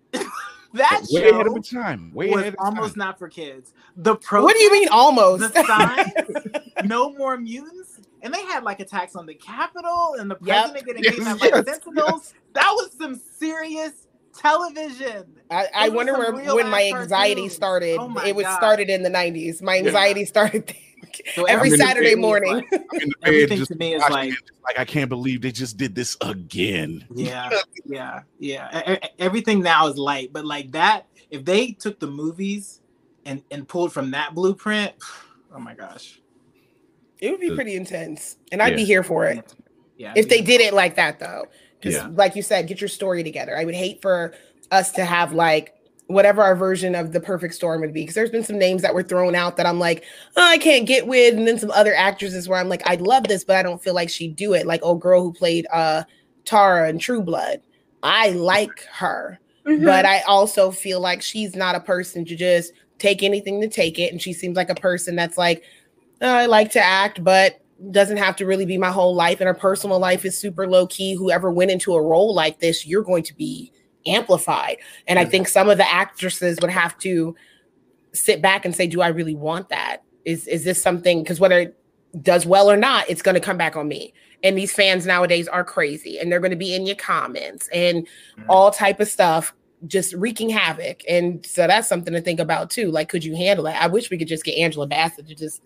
way show ahead of its time. Way was ahead of almost time. Not for kids. The protest, what do you mean almost? The signs, no more mutants. And they had like attacks on the Capitol and the president getting kidnapped by Sentinels. That was some serious television. I wonder when my anxiety started. It was started in the 90s. My anxiety started so every Saturday morning. Everything to me is like I can't believe they just did this again. Yeah. Everything now is light, but like that, if they took the movies and pulled from that blueprint, oh my gosh. It would be pretty intense, and I'd be here for it. Yeah, if they did it like that, though, because like you said, get your story together. I would hate for us to have like whatever our version of the perfect storm would be, because there's been some names that were thrown out that I'm like, I can't get with, and then some other actresses where I'm like, I'd love this, but I don't feel like she'd do it. Like old girl who played Tara in True Blood. I like her, but I also feel like she's not a person to just take anything to take it, and she seems like a person that's like, I like to act, but doesn't have to really be my whole life. And her personal life is super low key. Whoever went into a role like this, you're going to be amplified. And I think some of the actresses would have to sit back and say, do I really want that? Is this something? Because whether it does well or not, it's going to come back on me. And these fans nowadays are crazy, and they're going to be in your comments and all type of stuff, just wreaking havoc. And so that's something to think about too. Like, could you handle it? I wish we could just get Angela Bassett to just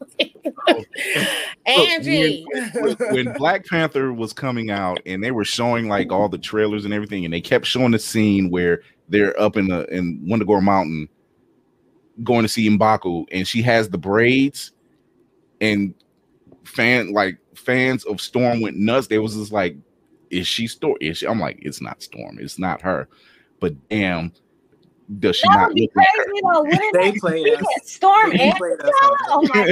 Angie. When Black Panther was coming out and they were showing like all the trailers and everything, and they kept showing the scene where they're up in Wundagore Mountain going to see M'Baku, and she has the braids, and fans of Storm went nuts. They was just like, is she Storm? I'm like, it's not Storm, it's not her. But damn, does she not look like her? They played us. Storm and oh my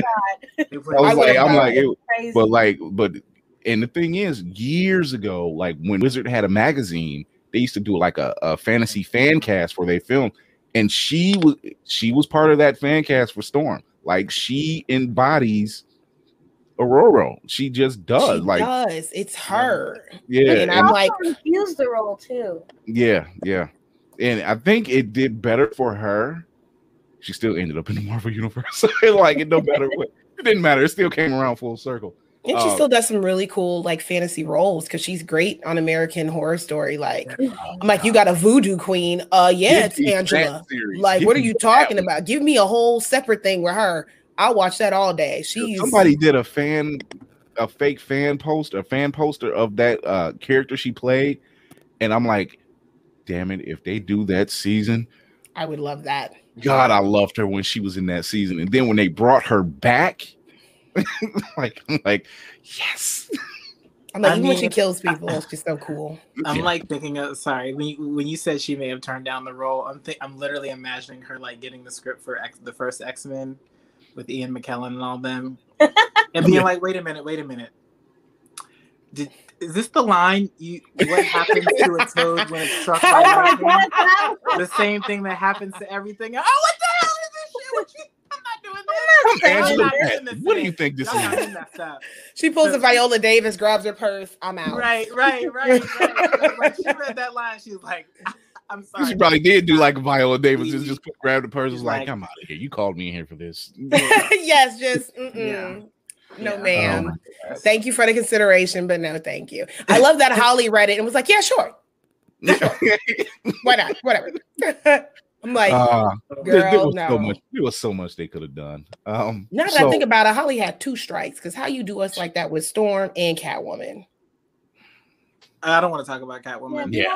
god! And the thing is, years ago, like when Wizard had a magazine, they used to do like a fantasy fan cast for their film, and she was part of that fan cast for Storm. Like she embodies Aurora. She just does. It's her. Yeah. And I'm like, refused the role too. Yeah. And I think it did better for her. She still ended up in the Marvel universe. Like it no matter what. It didn't matter. It still came around full circle. And she still does some really cool like fantasy roles because she's great on American Horror Story. Like, I'm like, you got a voodoo queen. It's Angela. Like, what are you talking about? Give me a whole separate thing with her. I'll watch that all day. Somebody did a fake fan poster of that character she played, and I'm like, damn it, if they do that season, I would love that. God, I loved her when she was in that season, and then when they brought her back, I'm like, yes. I'm like, even when she kills people, she's so cool. I'm like thinking of, sorry, when you said she may have turned down the role, I'm literally imagining her like getting the script for the first X-Men with Ian McKellen and all them, and being like, wait a minute. Is this the line? What happens to a toad when it's struck by lightning? The same thing that happens to everything. Oh, what the hell is this shit? I'm not doing this. Angela, what do you think this is? She pulls a Viola Davis, grabs her purse. I'm out. Right. Like she read that line. She was like, I'm sorry. She probably did do like Viola Davis, just grab the purse. Was like, I'm out of here. You called me in here for this. Yes, just no, ma'am. Thank you for the consideration, but no, thank you. I love that Holly read it and was like, yeah, sure. Why not? Whatever. I'm like, girl, there was so much they could have done. Now that I think about it, Holly had 2 strikes, because how you do us like that with Storm and Catwoman? I don't want to talk about Catwoman. Yeah.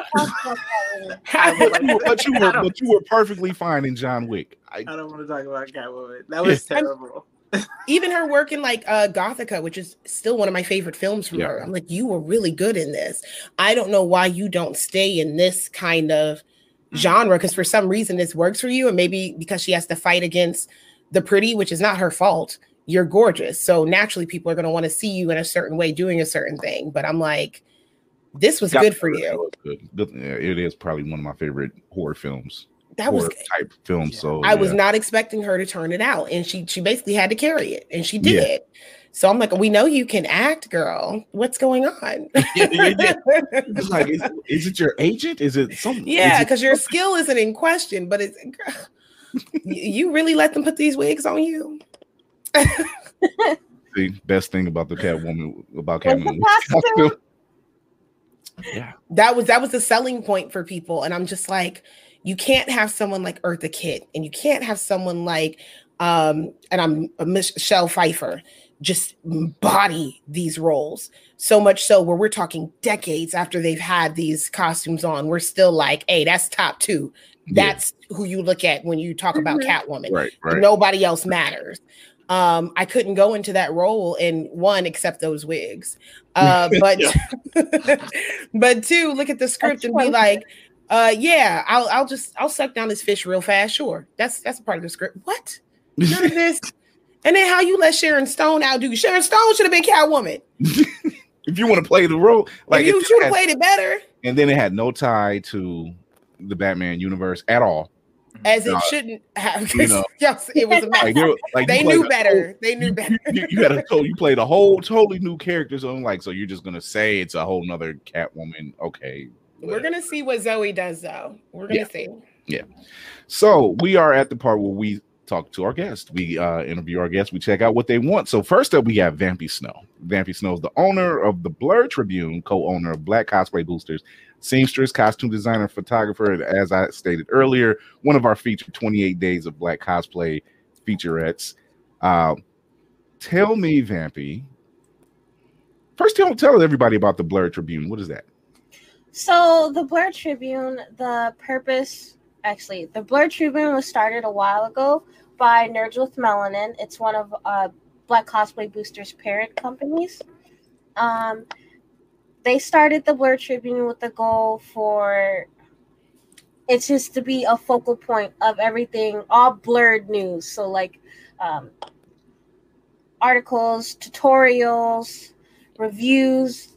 But you were perfectly fine in John Wick. I don't want to talk about Catwoman. That was terrible. Even her work in like Gothica, which is still one of my favorite films from her. I'm like, you were really good in this. I don't know why you don't stay in this kind of genre, because for some reason this works for you, and maybe because she has to fight against the pretty, which is not her fault. You're gorgeous, so naturally people are going to want to see you in a certain way doing a certain thing. But I'm like, this was good for you. Good. It is probably one of my favorite horror films. That was type film. So I was not expecting her to turn it out, and she basically had to carry it, and she did. So I'm like, we know you can act, girl. What's going on? It's like, is it your agent? Is it something? Yeah, because your skill isn't in question, but it's you really let them put these wigs on you. The best thing about the Catwoman yeah, that was the selling point for people, and I'm just like, you can't have someone like Eartha Kitt, and you can't have someone like and I'm Michelle Pfeiffer just body these roles so much so where we're talking decades after they've had these costumes on, we're still like, hey, that's top 2. That's who you look at when you talk about Catwoman. Right. Nobody else matters. I couldn't go into that role in one except those wigs. But but 2, look at the script and be like, I'll suck down this fish real fast. Sure. That's a part of the script. What? None of this. And then how you let Sharon Stone outdo? Sharon Stone should have been Catwoman. If you want to play the role, like you should have played it better. And then it had no tie to the Batman universe at all. As it shouldn't have. Yes, it was a mess. They knew better. They knew better. You played a whole totally new character. So I'm like, so you're just gonna say it's a whole nother Catwoman? Okay. We're gonna see what Zoe does, though. We're gonna see. Yeah. So we are at the part where we talk to our guests. We interview our guests. We check out what they want. So first up, we got Vampysnow. Vampysnow is the owner of the Blur Tribune, co-owner of Black Cosplay Boosters, seamstress, costume designer, photographer, and as I stated earlier, one of our featured 28 Days of Black Cosplay featurettes. Tell me, Vampy, first tell everybody about the Blur Tribune. What is that? So the Blur Tribune, the Blur Tribune was started a while ago by Nerds with Melanin. It's one of Black Cosplay Boosters' parent companies. They started the Blur Tribune with the goal for it's just to be a focal point of everything, all blurred news. So like articles, tutorials, reviews,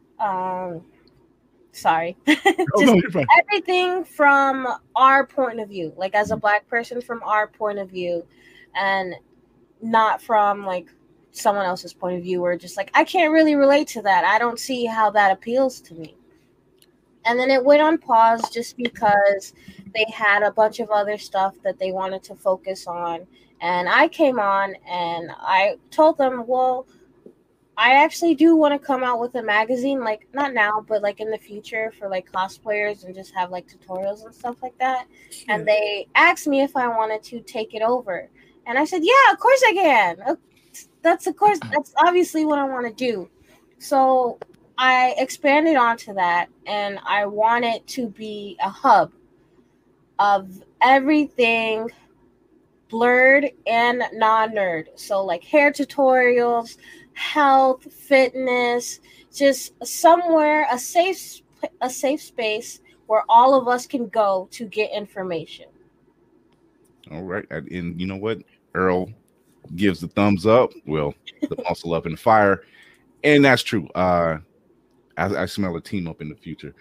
everything from our point of view, like as a Black person from our point of view, and not from like someone else's point of view, or just like, I can't really relate to that. I don't see how that appeals to me. And then it went on pause just because they had a bunch of other stuff that they wanted to focus on. And I came on and I told them, well, I actually do want to come out with a magazine, like not now, but like in the future for like cosplayers and just have like tutorials and stuff like that. And they asked me if I wanted to take it over. And I said, yeah, of course I can. That's obviously what I want to do. So I expanded onto that, and I want it to be a hub of everything blurred and non-nerd. So like hair tutorials, health, fitness, just somewhere, a safe space where all of us can go to get information. All right. And you know what? Earl gives the thumbs up. Well, the muscle up in the fire. And that's true. I smell a team up in the future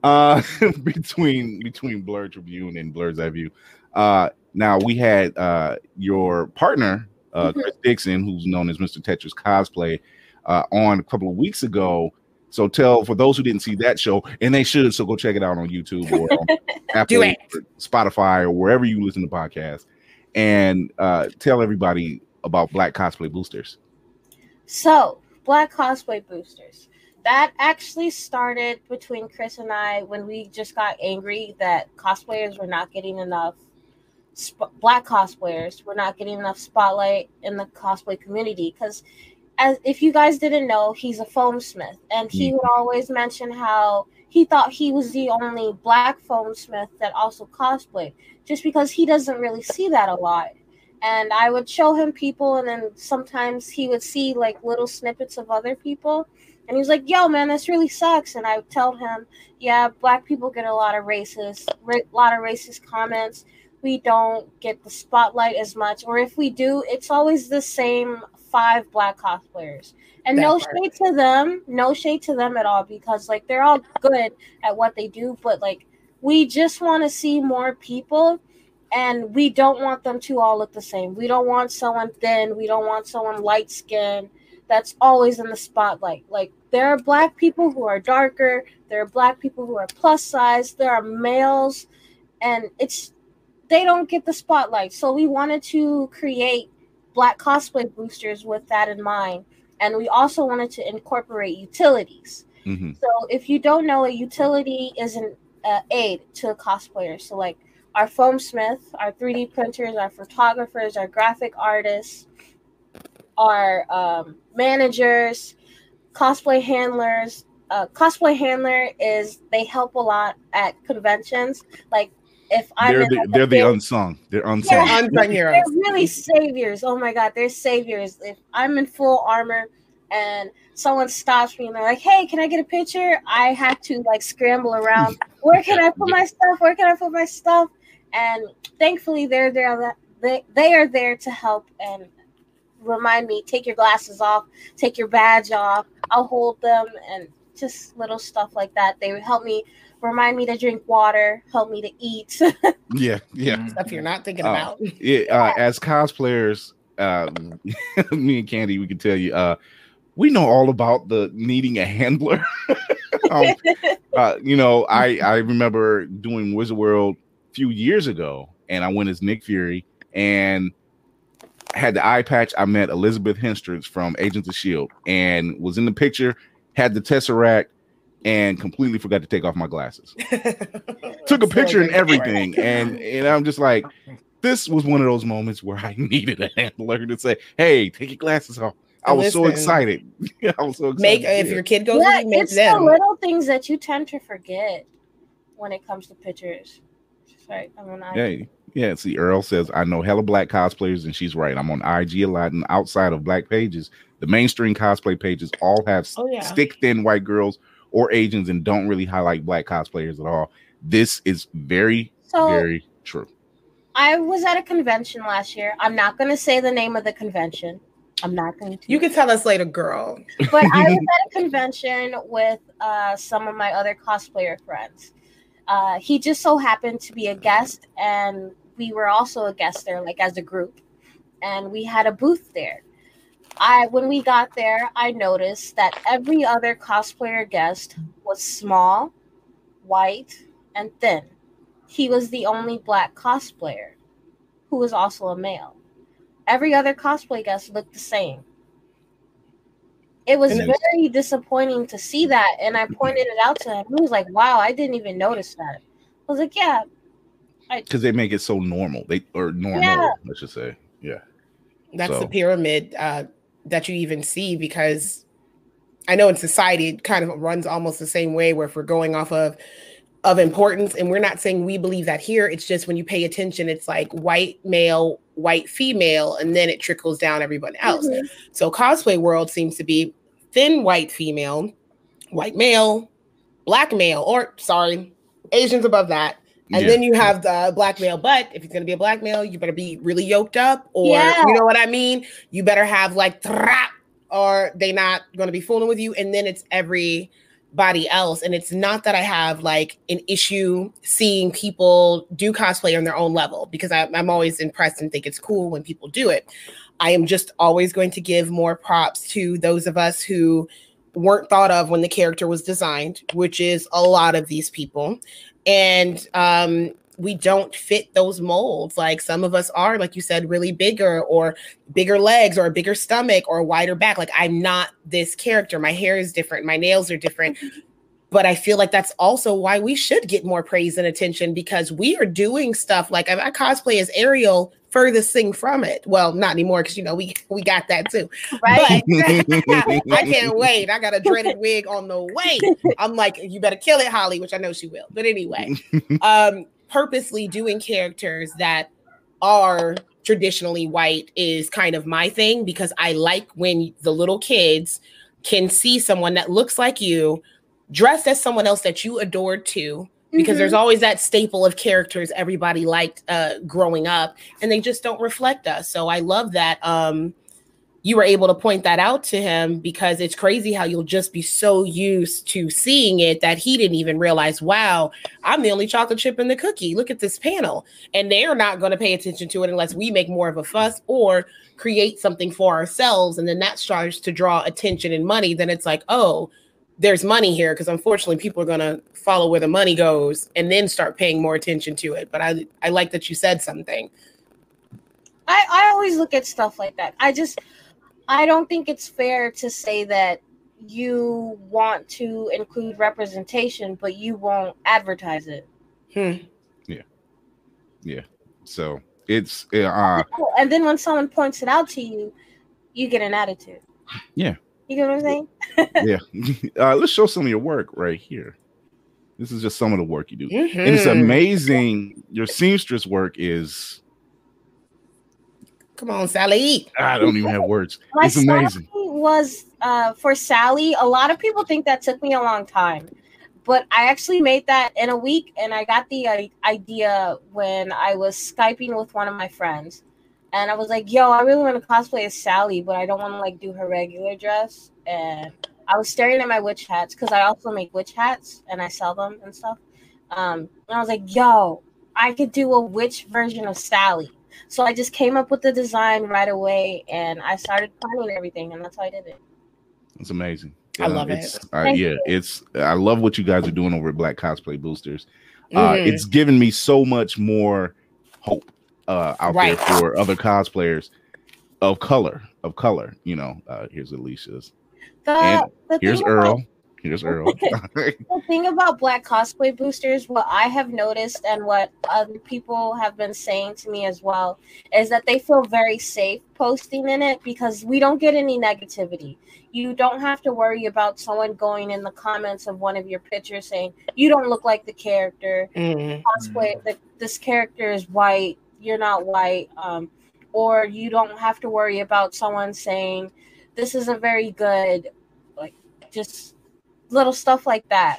between Blurred Tribune and Blurred's Eye View. Now we had your partner, Chris Dixon, who's known as Mr. Tetris Cosplay, on a couple of weeks ago. So for those who didn't see that show, and they should, so go check it out on YouTube or on Apple, or Spotify, or wherever you listen to podcasts, and tell everybody about Black Cosplay Boosters. So, Black Cosplay Boosters. That actually started between Chris and I when we just got angry that cosplayers were not getting enough, Black cosplayers were not getting enough spotlight in the cosplay community. Because, as if you guys didn't know, he's a foam smith, and he would always mention how he thought he was the only Black foam smith that also cosplayed, just because he doesn't really see that a lot. And I would show him people, and then sometimes he would see like little snippets of other people. And he was like, yo, man, this really sucks. And I would tell him, yeah, Black people get a lot of racist comments. We don't get the spotlight as much. Or if we do, it's always the same 5 Black cosplayers. And no shade to them at all, because like they're all good at what they do. But like, we just want to see more people. And we don't want them to all look the same. We don't want someone thin. We don't want someone light skinned that's always in the spotlight. Like, there are Black people who are darker. There are Black people who are plus size. There are males. And they don't get the spotlight. So we wanted to create Black cosplay boosters with that in mind. And we also wanted to incorporate utilities. Mm-hmm. So if you don't know, a utility is an aid to a cosplayer. So like, our foam smith, our 3D printers, our photographers, our graphic artists, our managers, cosplay handlers. Cosplay handler they help a lot at conventions. Like if they're the unsung. They're unsung. Yeah, unsung heroes. They're really saviors. Oh my God, they're saviors. If I'm in full armor and someone stops me and they're like, hey, can I get a picture? I have to like scramble around. Where can I put my stuff? Where can I put my stuff? And thankfully, they're there. They are there to help and remind me, take your glasses off, take your badge off. I'll hold them, and just little stuff like that. They would help me, remind me to drink water, help me to eat. Yeah. Stuff you're not thinking about. As cosplayers, me and Candy, we can tell you, we know all about the needing a handler. I remember doing Wizard World few years ago, and I went as Nick Fury and had the eye patch. I met Elizabeth Henstridge from Agents of S.H.I.E.L.D. and was in the picture, had the Tesseract, and completely forgot to take off my glasses. Took a picture and everything, and I'm just like, this was one of those moments where I needed a handler to say, hey, take your glasses off. I was so excited. If your kid goes with you, make it's them. the little things that you tend to forget when it comes to pictures. Right. See, Earl says, I know hella Black cosplayers, and she's right. I'm on IG a lot, and outside of Black pages, the mainstream cosplay pages all have stick thin white girls or Asians and don't really highlight Black cosplayers at all. This is very true. I was at a convention last year. I'm not going to say the name of the convention. I'm not going to. You can tell us later, girl. But I was at a convention with some of my other cosplayer friends. He just so happened to be a guest, and we were also a guest there, like as a group, and we had a booth there. When we got there, I noticed that every other cosplayer guest was small, white, and thin. He was the only Black cosplayer who was also a male. Every other cosplay guest looked the same. It was very disappointing to see that, and I pointed it out to him. He was like, wow, I didn't even notice that. I was like, yeah. Because they make it so normal. I should say. Yeah. That's the pyramid that you even see, because I know in society it kind of runs almost the same way, where if we're going off of importance, and we're not saying we believe that here, it's just when you pay attention, it's like white male, white female, and then it trickles down everybody else. Mm-hmm. So cosplay world seems to be thin white female, white male, black male, or sorry, Asians above that. And then you have the black male. But if it's going to be a black male, you better be really yoked up, or you know what I mean? You better have like, or they not going to be fooling with you. And then it's everybody else. And it's not that I have like an issue seeing people do cosplay on their own level, because I'm always impressed and think it's cool when people do it. I am just always going to give more props to those of us who weren't thought of when the character was designed, which is a lot of these people. And we don't fit those molds. Like some of us are, like you said, really bigger, or bigger legs, or a bigger stomach, or a wider back. Like I'm not this character. My hair is different. My nails are different. But I feel like that's also why we should get more praise and attention, because we are doing stuff like I cosplay as Ariel, furthest thing from it. Well, not anymore, because we got that too. Right. But I can't wait. I got a dreaded wig on the way. I'm like, you better kill it, Holly, which I know she will. But anyway, purposely doing characters that are traditionally white is kind of my thing, because I like when the little kids can see someone that looks like you dressed as someone else that you adored too, because there's always that staple of characters everybody liked growing up, and they just don't reflect us. So I love that you were able to point that out to him, because it's crazy how you'll just be so used to seeing it that he didn't even realize, wow, I'm the only chocolate chip in the cookie. Look at this panel. And they're not going to pay attention to it unless we make more of a fuss or create something for ourselves. And then that starts to draw attention and money. Then it's like, oh, there's money here, because unfortunately people are going to follow where the money goes and then start paying more attention to it. But I like that you said something. I always look at stuff like that. I don't think it's fair to say that you want to include representation, but you won't advertise it. Yeah. So it's and then when someone points it out to you, you get an attitude. Yeah. You get what I'm saying? Yeah. Let's show some of your work right here. This is just some of the work you do. And it's amazing. Your seamstress work is... Come on, Sally. I don't even have words. It's amazing. Was for Sally. A lot of people think that took me a long time, but I actually made that in a week, and I got the idea when I was Skyping with one of my friends. And I was like, yo, I really want to cosplay as Sally, but I don't want to like do her regular dress. And I was staring at my witch hats, because I also make witch hats and I sell them and stuff. And I was like, yo, I could do a witch version of Sally. So I just came up with the design right away, and I started planning everything, and that's how I did it. It's amazing. I love it. I love what you guys are doing over at Black Cosplay Boosters. It's given me so much more hope out there for other cosplayers of color. You know, here's Alicia's. Here's Earl. Here's Earl. The thing about Black Cosplay Boosters, what I have noticed and what other people have been saying to me as well, is that they feel very safe posting in it, because we don't get any negativity. You don't have to worry about someone going in the comments of one of your pictures saying, you don't look like the character. Cosplay, this character is white. You're not white. Or you don't have to worry about someone saying, this isn't very good. Like, just little stuff like that.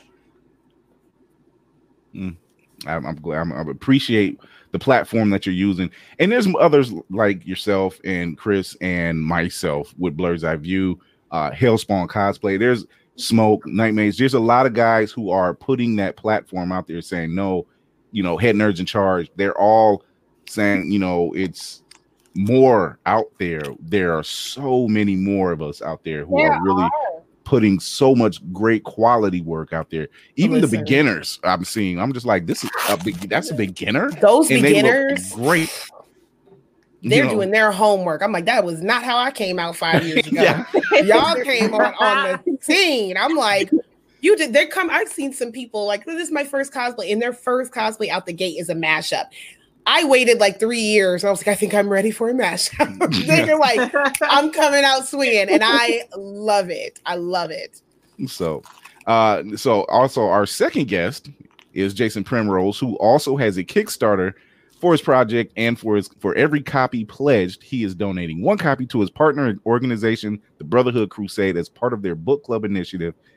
I'm glad. I appreciate the platform that you're using, and there's others like yourself and Chris and myself with Blur's Eye View, Hellspawn Cosplay. There's Smoke, Nightmares. There's a lot of guys who are putting that platform out there, saying no, you know, head nerds in charge. They're all saying, you know, it's more out there. There are so many more of us out there who are really putting so much great quality work out there. Even the beginners I'm seeing, I'm just like, this is that's a beginner. Those beginners, great. They're doing their homework. I'm like, that was not how I came out 5 years ago. Y'all came on the scene. I'm like, you did. I've seen some people like, this is my first cosplay, and their first cosplay out the gate is a mashup. I waited like 3 years. And I was like, I think I'm ready for a mashup. They're like, I'm coming out swinging, and I love it. I love it. So also our second guest is Jason Primrose, who also has a Kickstarter for his project, and for every copy pledged, he is donating one copy to his partner organization, the Brotherhood Crusade, as part of their book club initiative.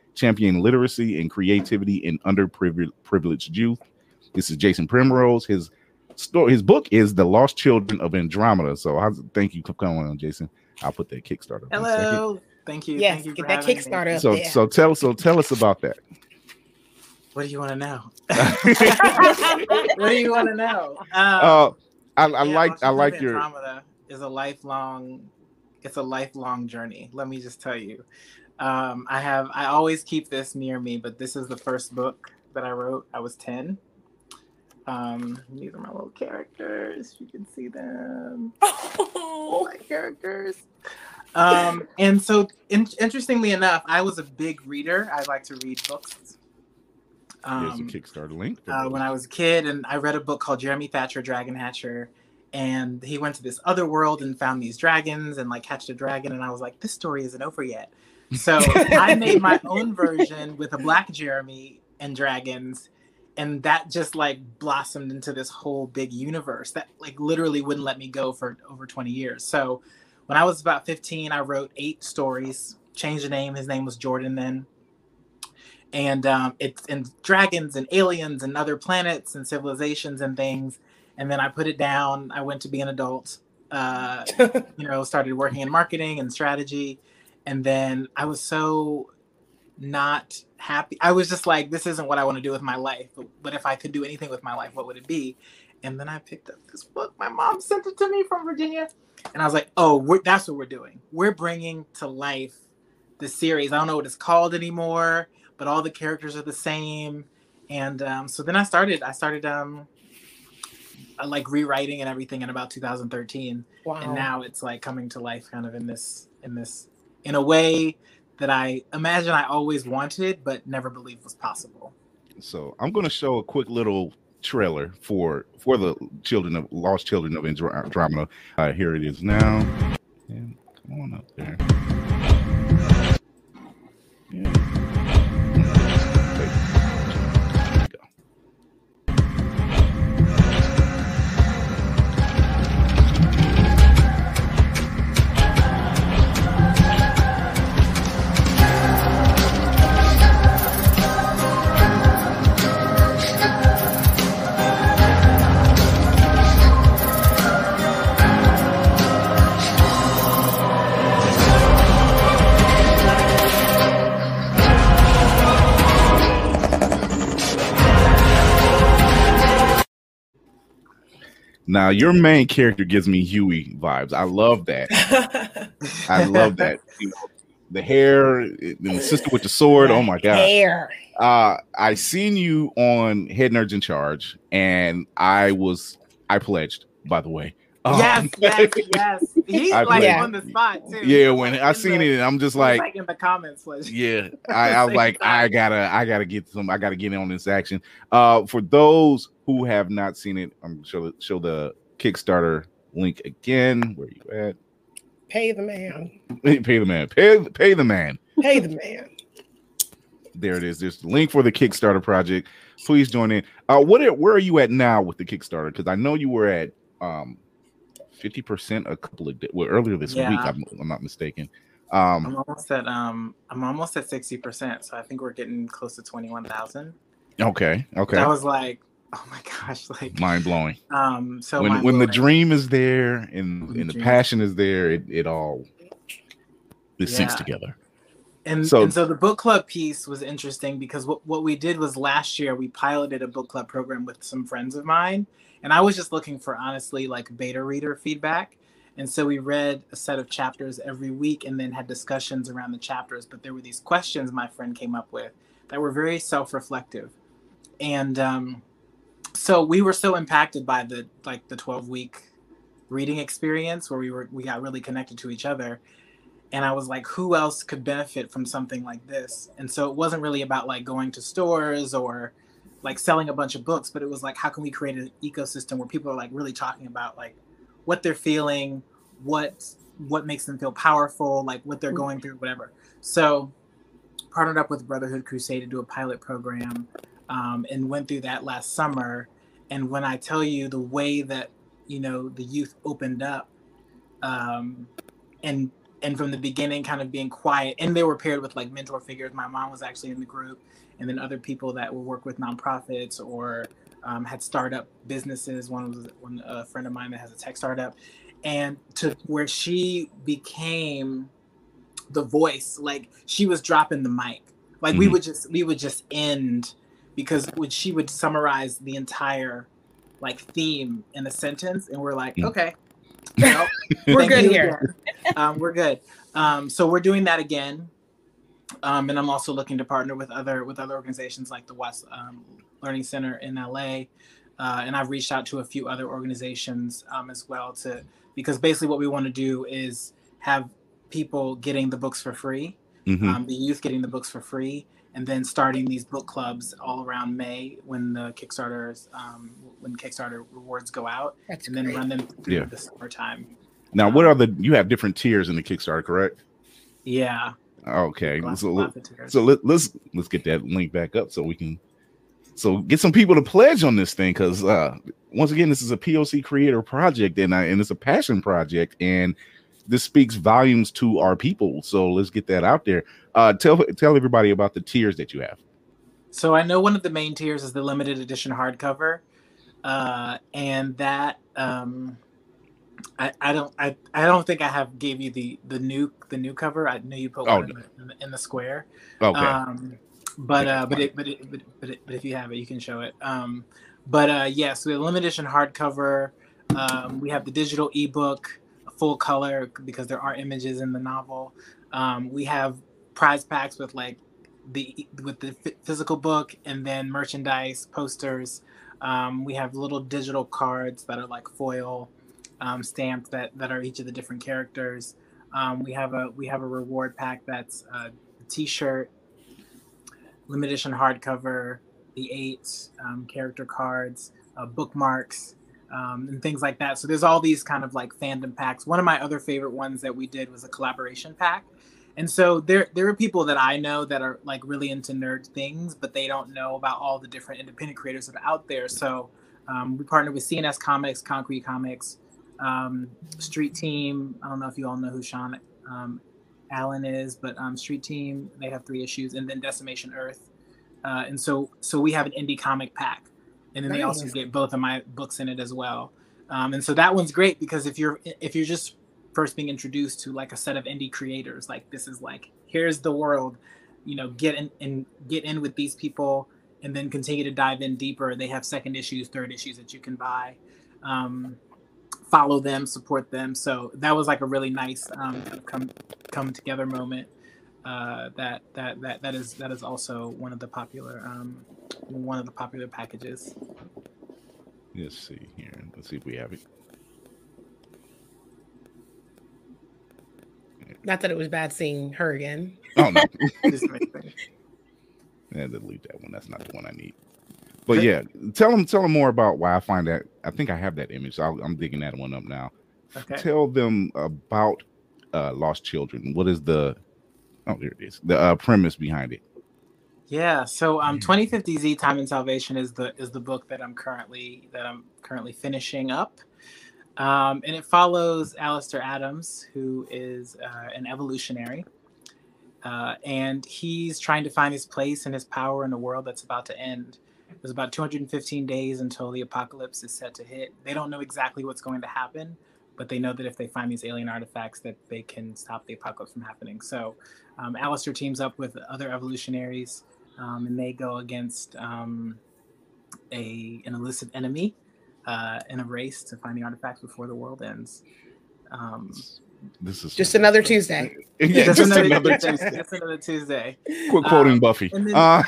championing literacy and creativity in underprivileged youth. This is Jason Primrose. His book is The Lost Children of Andromeda. So thank you for coming on, Jason. I'll put that Kickstarter. Hello. Thank you. Yes, Thank you get for that having Kickstarter me. up So there. so tell us about that. What do you want to know? What do you want to know? I like your Andromeda is a lifelong journey. Let me just tell you. I always keep this near me, but this is the first book that I wrote. I was 10. These are my little characters. You can see them. Oh, my characters. And so interestingly enough, I was a big reader. I like to read books. There's a Kickstarter link. When I was a kid, and I read a book called Jeremy Thatcher, Dragon Hatcher, and he went to this other world and found these dragons and like hatched a dragon, and I was like, this story isn't over yet. So I made my own version with a black Jeremy and dragons, and that just like blossomed into this whole big universe that like literally wouldn't let me go for over 20 years. So when I was about 15, I wrote 8 stories, changed the name. His name was Jordan then. And it's in dragons and aliens and other planets and civilizations and things. And then I put it down. I went to be an adult, started working in marketing and strategy. And then I was so not happy. I was just like, this isn't what I want to do with my life. But if I could do anything with my life, what would it be? And then I picked up this book. My mom sent it to me from Virginia. And I was like, that's what we're doing. We're bringing to life the series. I don't know what it's called anymore, but all the characters are the same. And so then I started like rewriting and everything in about 2013. Wow. And now it's like coming to life kind of in a way that I imagine I always wanted, but never believed was possible. So I'm going to show a quick little trailer for the Lost Children of Andromeda. Here it is now. And come on up there. Yeah. Now, your main character gives me Huey vibes. I love that. I love that. The hair, the sister with the sword. Oh my god! Hair. I seen you on Head Nerds in Charge, and I pledged. By the way. Yes. He's like on the spot too. Yeah, when I seen it, I'm just like in the comments. Yeah, I was like, I gotta get in on this action. For those who have not seen it, I'm gonna show the Kickstarter link again. Where you at? Pay the man. Pay the man. Pay the man. Pay the man. There it is. There's the link for the Kickstarter project. Please join in. Where are you at now with the Kickstarter? Because I know you were at 50% a couple of earlier this week. I'm not mistaken. I'm almost at 60%. So I think we're getting close to 21,000. Okay. I was like, oh my gosh, like mind blowing. So when the dream is there and the passion is there, it all syncs together. And so the book club piece was interesting because what we did was last year we piloted a book club program with some friends of mine. And I was just looking for, honestly, like beta reader feedback. And so we read a set of chapters every week and then had discussions around the chapters. But there were these questions my friend came up with that were very self-reflective. And so we were so impacted by the 12-week reading experience where we got really connected to each other. And I was like, who else could benefit from something like this? And so it wasn't really about like going to stores or like selling a bunch of books, but it was like, how can we create an ecosystem where people are like really talking about like what they're feeling, what makes them feel powerful, like what they're going through, whatever. So partnered up with Brotherhood Crusade to do a pilot program and went through that last summer. And when I tell you the way that, the youth opened up and and from the beginning kind of being quiet, and they were paired with like mentor figures. My mom was actually in the group, and then other people that would work with nonprofits or had startup businesses. One was a friend of mine that has a tech startup, and to where she became the voice. Like she was dropping the mic. Like we would just end, because when she would summarize the entire like theme in a sentence, and we're like, okay, well, we're good here. We're good. So we're doing that again. And I'm also looking to partner with other organizations like the Watts Learning Center in LA. And I've reached out to a few other organizations as well, because basically what we want to do is have people getting the books for free, the youth getting the books for free, and then starting these book clubs all around May when the Kickstarter rewards go out. That's and great. Then run them through the summertime. Now, what are you have different tiers in the Kickstarter, correct? Yeah. Okay. So let's get that link back up so we can get some people to pledge on this thing, because once again, this is a POC creator project, and it's a passion project, and this speaks volumes to our people. So let's get that out there. Tell everybody about the tiers that you have. So I know one of the main tiers is the limited edition hardcover, and that I don't think I have gave you the new cover. I know you put one in the square. Okay. But if you have it, you can show it. Yeah, so the limited edition hardcover. We have the digital ebook, full color, because there are images in the novel. We have prize packs with like the physical book, and then merchandise, posters. We have little digital cards that are like foil stamped that are each of the different characters. We have a reward pack that's a t-shirt, limited edition hardcover, the 8 character cards, bookmarks, and things like that. So there's all these kind of like fandom packs. One of my other favorite ones that we did was a collaboration pack. And so there are people that I know that are like really into nerd things, but they don't know about all the different independent creators that are out there. So we partnered with CNS Comics, Concrete Comics, Street Team. I don't know if you all know who Sean Allen is, but Street Team, they have 3 issues, and then Decimation Earth. And so we have an indie comic pack, and then they also get both of my books in it as well. And so that one's great, because if you're just first being introduced to like a set of indie creators, like this is like, here's the world, get in with these people, and then continue to dive in deeper. They have 2nd issues, 3rd issues that you can buy. Follow them, support them. So that was like a really nice come together moment. That is also one of the popular packages. Let's see here. Let's see if we have it. Not that it was bad seeing her again. Oh no. Yeah, delete that one. That's not the one I need. But yeah, tell them more about why I find that. I think I have that image. So I'm digging that one up now. Okay. Tell them about Lost Children. What is the here it is. The premise behind it. Yeah. So 2050Z Time and Salvation is the book that I'm currently finishing up. And it follows Alistair Adams, who is an evolutionary. And he's trying to find his place and his power in a world that's about to end. There's about 215 days until the apocalypse is set to hit. They don't know exactly what's going to happen, but they know that if they find these alien artifacts, that they can stop the apocalypse from happening. So Alistair teams up with other evolutionaries, and they go against an elusive enemy in a race to find the artifacts before the world ends. This is just another Tuesday. Yeah, just another Tuesday. Just another Tuesday. Quit quoting Buffy. Then,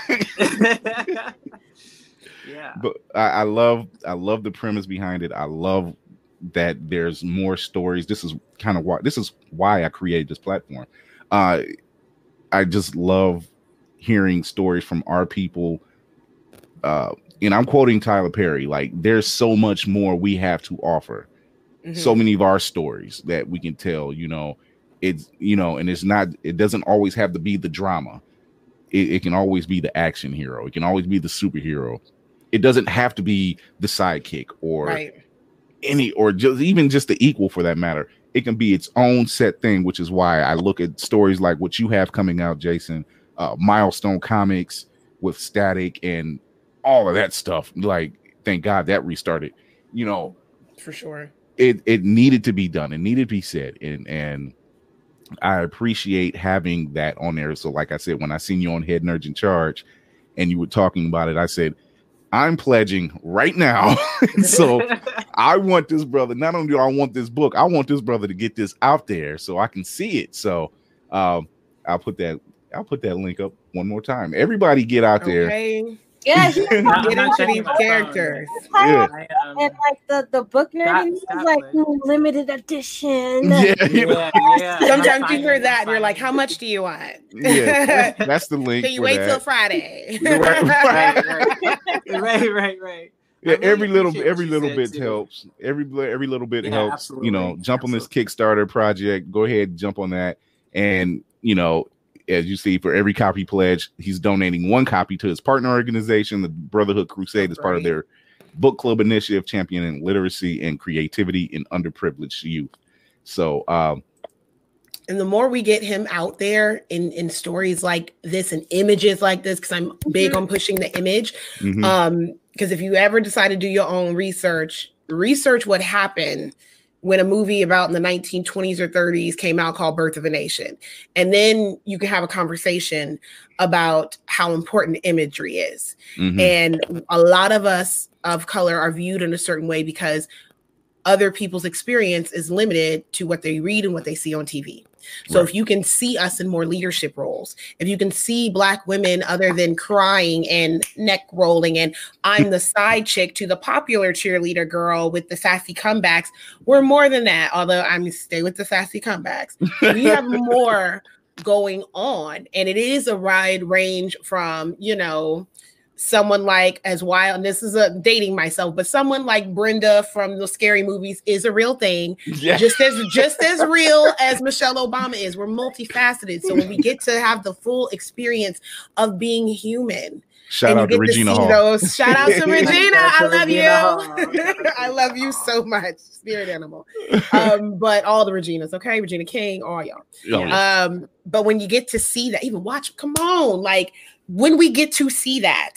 yeah. But I love the premise behind it. I love that there's more stories. This is why I created this platform. I just love hearing stories from our people. And I'm quoting Tyler Perry, like there's so much more we have to offer. Mm-hmm. So many of our stories that we can tell, and it doesn't always have to be the drama. It can always be the action hero. It can always be the superhero. It doesn't have to be the sidekick or right. or just even just the equal for that matter. it can be its own set thing, which is why I look at stories like what you have coming out, Jason, Milestone Comics with Static and all of that stuff. Like, thank God that restarted. You know, for sure, it needed to be done. It needed to be said, and I appreciate having that on there. So, like I said, when I seen you on Head Nerds in Charge, and you were talking about it, I said, I'm pledging right now. So I want this brother, not only do I want this book, I want this brother to get this out there so I can see it. So I'll put that link up one more time. Everybody get out there. Yeah, get into these characters. Yeah. And like the book nerd is like limited edition. Yeah. Sometimes you hear that and you're like, how much do you want? Yeah, that's the link. Can you wait till Friday? Right. Yeah, every little bit helps. Every little bit helps. Absolutely. You know, jump on this Kickstarter project. Go ahead, jump on that. And you know, as you see, for every copy pledge, he's donating one copy to his partner organization, the Brotherhood Crusade, as part of their book club initiative championing literacy and creativity in underprivileged youth. So, and the more we get him out there in stories like this and images like this, because I'm big on pushing the image. Because if you ever decide to do your own research what happened when a movie about in the 1920s or 30s came out called Birth of a Nation. And then you can have a conversation about how important imagery is. And a lot of us of color are viewed in a certain way because other people's experience is limited to what they read and what they see on TV. So if you can see us in more leadership roles, if you can see Black women other than crying and neck rolling, and I'm the side chick to the popular cheerleader girl with the sassy comebacks, we're more than that. Although I'm stay with the sassy comebacks. We have more going on, and it is a wide range from, you know, someone like as wild, and this is dating myself, but someone like Brenda from the Scary Movies is a real thing. Yeah. Just as real as Michelle Obama is. We're multifaceted. So when we get to have the full experience of being human. Shout out to Regina Hall. Shout out to Regina. I love you. I love you so much. Spirit animal. But all the Reginas, okay? Regina King, all y'all. Yeah. But when you get to see that, even watch, come on, like when we get to see that,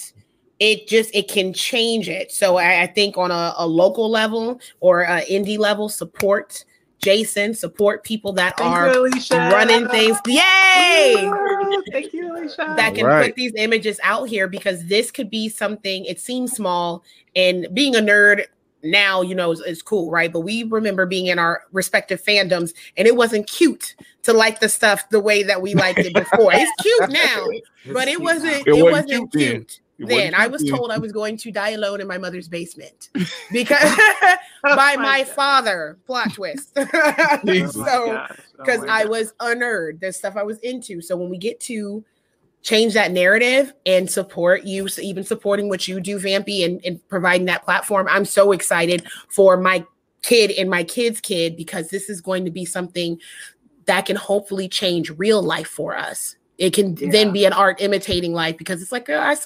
it can change it. So I think on a local level or an indie level, support Jason, support people that are running things. Yay! Thank you, Alicia. That can put these images out here, because this could be something, it seems small, and being a nerd now, you know, is cool, right? But we remember being in our respective fandoms, and it wasn't cute to like the stuff the way that we liked it before. It's cute now, but it wasn't cute. Then I was told I was going to die alone in my mother's basement because by my father. Plot twist. So because I was a nerd, there's stuff I was into. So when we get to change that narrative and support you, so even supporting what you do, Vampy, and providing that platform, I'm so excited for my kid and my kid's kid, because this is going to be something that can hopefully change real life for us. It can then be an art imitating life, because it's like, I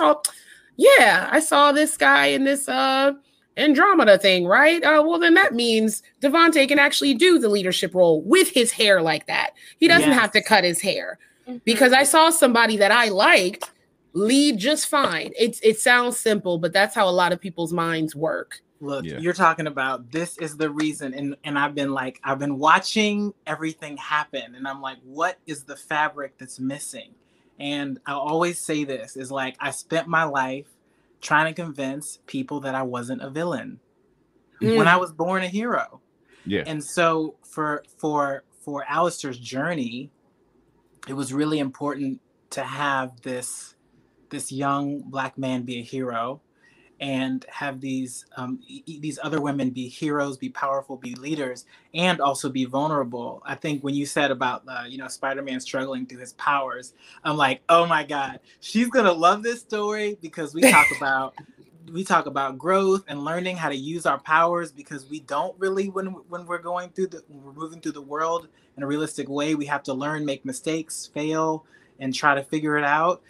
saw this guy in this Andromeda thing, right? Well, then that means Devontae can actually do the leadership role with his hair like that. He doesn't have to cut his hair, because I saw somebody that I liked lead just fine. It sounds simple, but that's how a lot of people's minds work. Look, you're talking about, this is the reason. And I've been watching everything happen, and I'm like, what is the fabric that's missing? And I always say this is like, I spent my life trying to convince people that I wasn't a villain when I was born a hero. Yeah. And so for Alistair's journey, it was really important to have this young Black man be a hero, and have these other women be heroes, be powerful, be leaders, and also be vulnerable. I think when you said about Spider-Man struggling through his powers, I'm like, oh my God, she's gonna love this story, because we talk about growth and learning how to use our powers, because we don't really, when we're moving through the world in a realistic way, we have to learn, make mistakes, fail, and try to figure it out.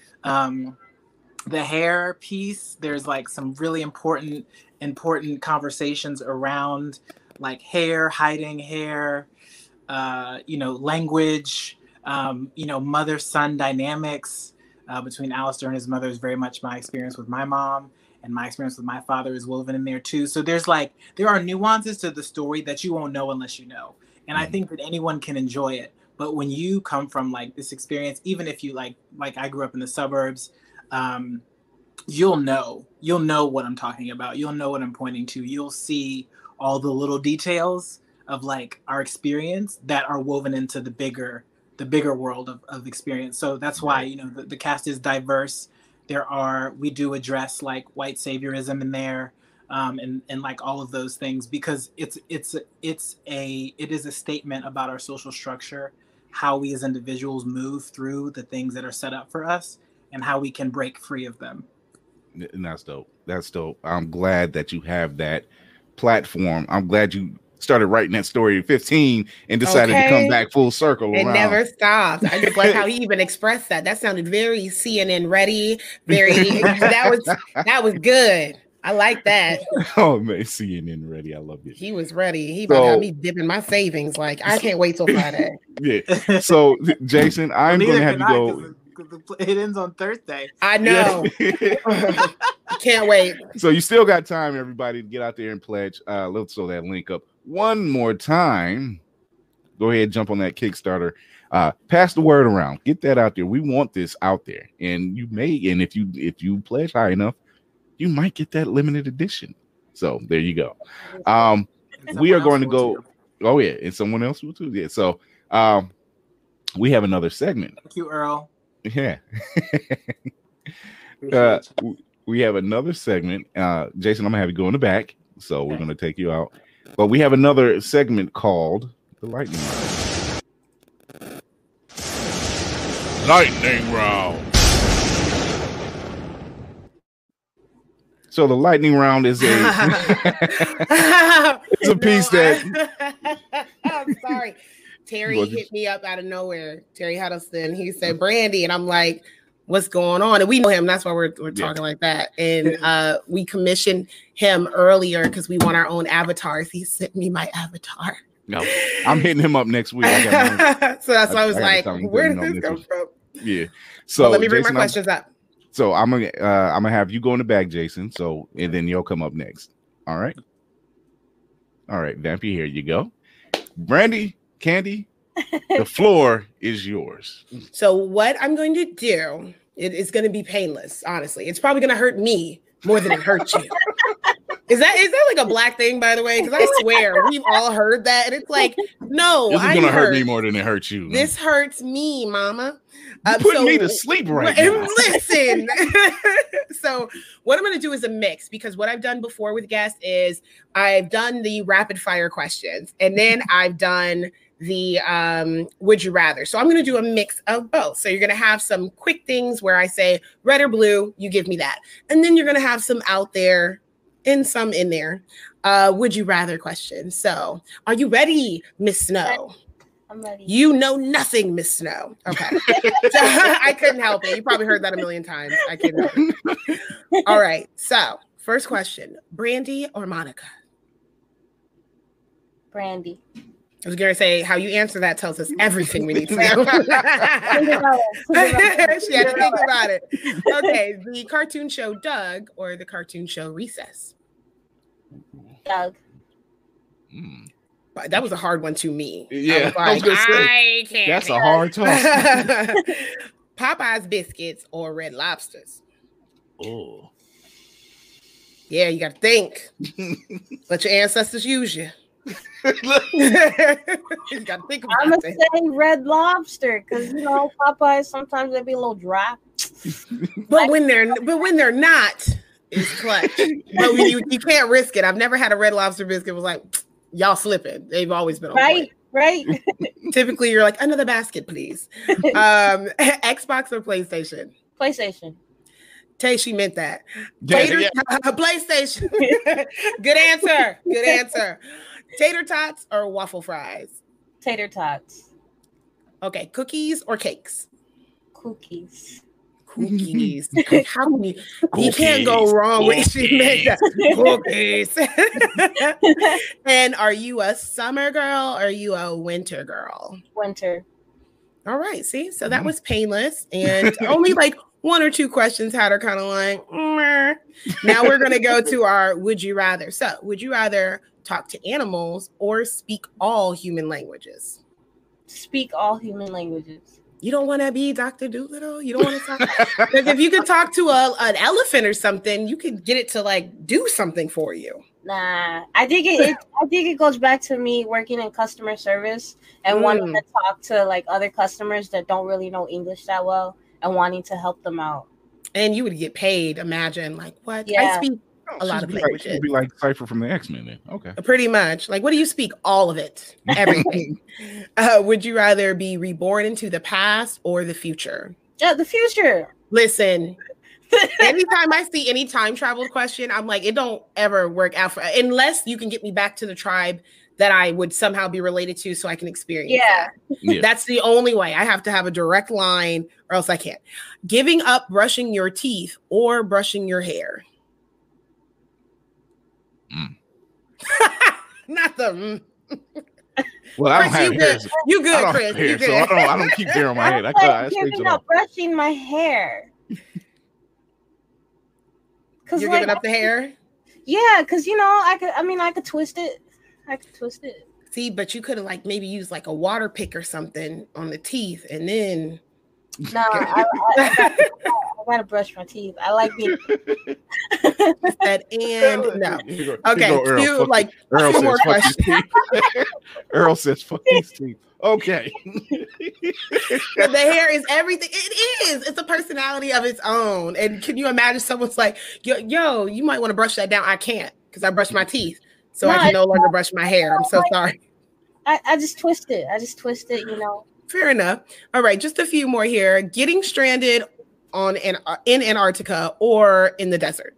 The hair piece, there's like some really important conversations around like hair, hiding hair, language, mother-son dynamics between Alistair and his mother is very much my experience with my mom, and my experience with my father is woven in there too. So there are nuances to the story that you won't know unless you know. And I think that anyone can enjoy it. But when you come from like this experience, even if you like I grew up in the suburbs, you'll know what I'm talking about. You'll know what I'm pointing to. You'll see all the little details of like our experience that are woven into the bigger world of experience. So that's why, the cast is diverse. We do address like white saviorism in there, and like all of those things, because it is a statement about our social structure, how we as individuals move through the things that are set up for us and how we can break free of them. And that's dope. I'm glad that you have that platform. I'm glad you started writing that story at 15 and decided to come back full circle. It never stopped. I just like how he even expressed that. That sounded very CNN ready. That was good. I like that. Oh man, CNN ready. I love it. He was ready. He about to have me dipping my savings. Like, I can't wait till Friday. Yeah. So Jason, I'm going to have you go. It ends on Thursday. I know. Can't wait. So you still got time, everybody, to get out there and pledge. Let's throw that link up one more time. Go ahead, jump on that Kickstarter. Pass the word around. Get that out there. We want this out there, and if you pledge high enough, you might get that limited edition. So there you go. We are going to go. Too. Oh yeah, and someone else will too. Yeah. So we have another segment. Thank you, Earl. Yeah. We have another segment. Jason, I'm gonna have you go in the back, so we're gonna take you out. But we have another segment called the lightning round. Lightning round. So the lightning round is it's a piece that I'm sorry. Terry hit me up out of nowhere. Terry Huddleston. He said, Brandy, and I'm like, what's going on? And we know him. That's why we're talking like that. And we commissioned him earlier because we want our own avatars. He sent me my avatar. No, I'm hitting him up next week. So that's why I was like, where did this come from? Yeah. So let me bring my questions up. So I'm gonna have you go in the back, Jason. So and then you'll come up next. All right. Vampy, here you go. Brandy, Candy, the floor is yours. So what I'm going to do, it's going to be painless, honestly. It's probably going to hurt me more than it hurts you. Is that like a black thing, by the way? Because I swear we've all heard that. And it's like, no, this is going to hurt me more than it hurts you. This hurts me, mama. Put me to sleep right now. Listen. So what I'm going to do is a mix, because what I've done before with guests is I've done the rapid fire questions, and then I've done the would you rather. So I'm going to do a mix of both. So you're going to have some quick things where I say red or blue, you give me that. And then you're going to have some out there and some in there. Would you rather questions. So are you ready, Miss Snow? I'm ready. You know nothing, Miss Snow. Okay. So, I couldn't help it. You probably heard that a million times. I couldn't help it. All right. So first question, Brandy or Monica? Brandy. I was going to say, how you answer that tells us everything we need to know. She had to think about it. Okay, the cartoon show Doug or the cartoon show Recess? Doug. That was a hard one to me. Yeah, I can't. That's a hard toss. Popeye's biscuits or Red Lobsters? Oh. Yeah, you got to think. Let your ancestors use you. You gotta think about I'm gonna say Red Lobster, because Popeyes sometimes they be a little dry. But when they're not, it's clutch. But you can't risk it. I've never had a Red Lobster biscuit was like, y'all slipping. They've always been on point. Right. Typically, you're like, another basket, please. Xbox or PlayStation? PlayStation. Tay, she meant that. PlayStation. Good answer. Tater tots or waffle fries? Tater tots. Okay, cookies or cakes? Cookies. Cookies. How can you can't go wrong with cookies. And are you a summer girl or are you a winter girl? Winter. All right. See, so that was painless. And only like 1 or 2 questions had her kind of like, meh. Now we're going to go to our would you rather. So would you rather talk to animals or speak all human languages? Speak all human languages. You don't want to be Dr. Doolittle? You don't want to talk? Because if you could talk to an elephant or something, you could get it to like do something for you. Nah, I think it goes back to me working in customer service and wanting to talk to like other customers that don't really know English that well and wanting to help them out. And you would get paid. Imagine like what? Yeah. I speak a lot of languages. She'd be like Cypher from the X-Men then. Okay. Pretty much. Like, what do you speak? All of it. Everything. Would you rather be reborn into the past or the future? Yeah, the future. Listen, anytime I see any time travel question, I'm like, it don't ever work out unless you can get me back to the tribe that I would somehow be related to so I can experience that. That's the only way. I have to have a direct line or else I can't. Giving up brushing your teeth or brushing your hair. Not the well, I don't Chris, have hair. You good, Chris? Hair, you good. So I don't keep hair on my head. I giving up brushing my hair. You're giving up the hair? Yeah, because I could twist it. See, but you could have like maybe used like a water pick or something on the teeth, and then. No, I gotta brush my teeth. I like being. No. Okay, Earl two more questions. Earl says, "Fuck these teeth." Okay. The hair is everything. It is. It's a personality of its own. And can you imagine someone's like, yo, you might want to brush that down. I can't because I brushed my teeth. So I can no longer brush my hair. I'm so sorry. I just twist it. Fair enough. All right. Just a few more here. Getting stranded in Antarctica or in the desert.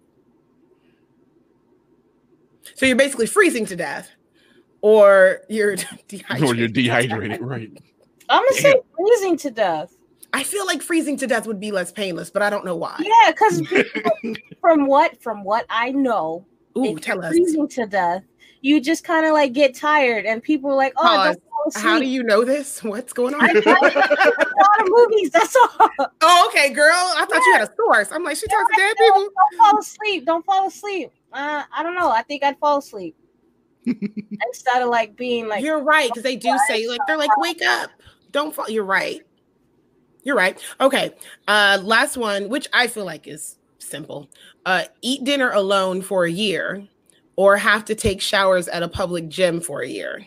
So you're basically freezing to death. Or you're dehydrated. Right. I'm gonna say freezing to death. I feel like freezing to death would be less painless, but I don't know why. Yeah, because from what I know, tell us. Freezing to death, you just kind of like get tired, and people are like, "Oh, don't fall asleep." How do you know this? What's going on? I watch a lot of movies. That's all. Oh, okay, girl. I thought you had a source. I'm like, she talks to dead people. Don't fall asleep. I don't know. I think I'd fall asleep. Instead of like being like, you're right, because they do say like they're like, wake up, don't fall. You're right. Okay. Last one, which I feel like is simple. Eat dinner alone for a year or have to take showers at a public gym for a year.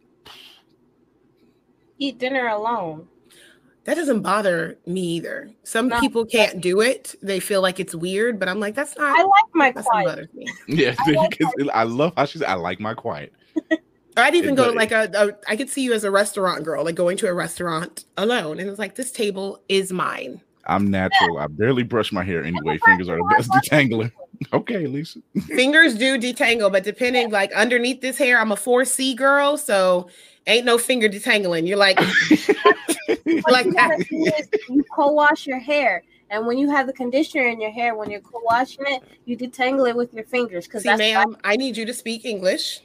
Eat dinner alone. That doesn't bother me either. Some people can't do it. They feel like it's weird, but I'm like, that's not. I like my quiet. Yeah, I love how she said, I like my quiet. I'd even go to like I could see you as a restaurant girl, like going to a restaurant alone. And it's like, this table is mine. I'm natural. I barely brush my hair anyway. Fingers are the best detangler. Okay, Lisa. Fingers do detangle, but depending, like underneath this hair, I'm a 4C girl, so ain't no finger detangling. You're like, like that. You co-wash your hair, and when you have the conditioner in your hair, when you're co-washing it, you detangle it with your fingers. Because ma'am, I need you to speak English.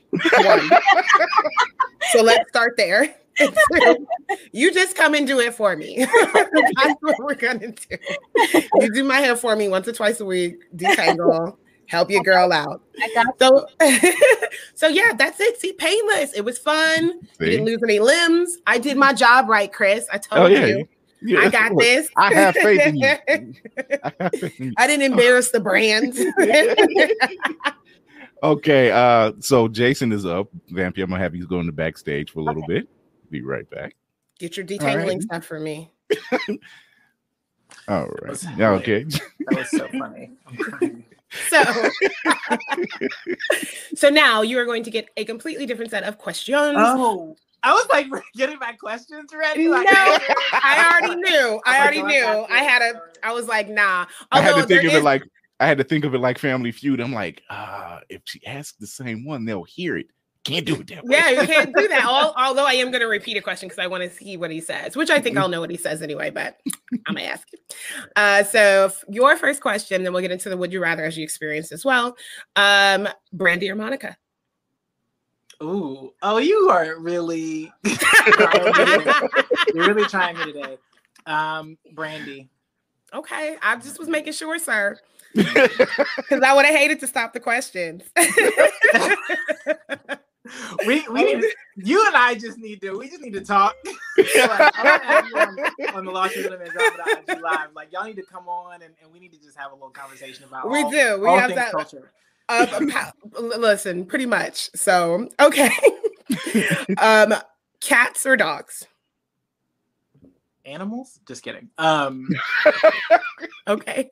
So let's start there. You just come and do it for me. That's what we're gonna do. You do my hair for me once or twice a week, detangle, help your girl out. So yeah, that's it. See, painless. It was fun. You didn't lose any limbs. I did my job right, Chris. I told you. Yeah, I got this. I have faith in you. I didn't embarrass the brand. Okay, so Jason is up. Vampy, I'm gonna have you go in the backstage for a little bit. Be right back. Get your detangling stuff for me. All right. Okay. That was so funny. So now you are going to get a completely different set of questions. Oh, I was like getting my questions ready. Like, no, I already knew. I was like, nah. I had to think of it like Family Feud. I'm like, if she asks the same one, they'll hear it Can't do it that way. Yeah, you can't do that. Although I am going to repeat a question because I want to see what he says, which I think I'll know what he says anyway, but I'm going to ask you. So your first question, then we'll get into the would you rather as you experience as well. Brandy or Monica? Ooh. Oh, you are really you're really trying me today. Brandy. Okay. I just was making sure, sir. Because I would have hated to stop the questions. we need you and I just need to talk. Like, I want to have you on the Lost Rhythm and Drop It IG Live. Like, y'all need to come on and we need to just have a little conversation about we all have things that culture. Listen, pretty much. So okay. Cats or dogs? Animals? Just kidding. Okay.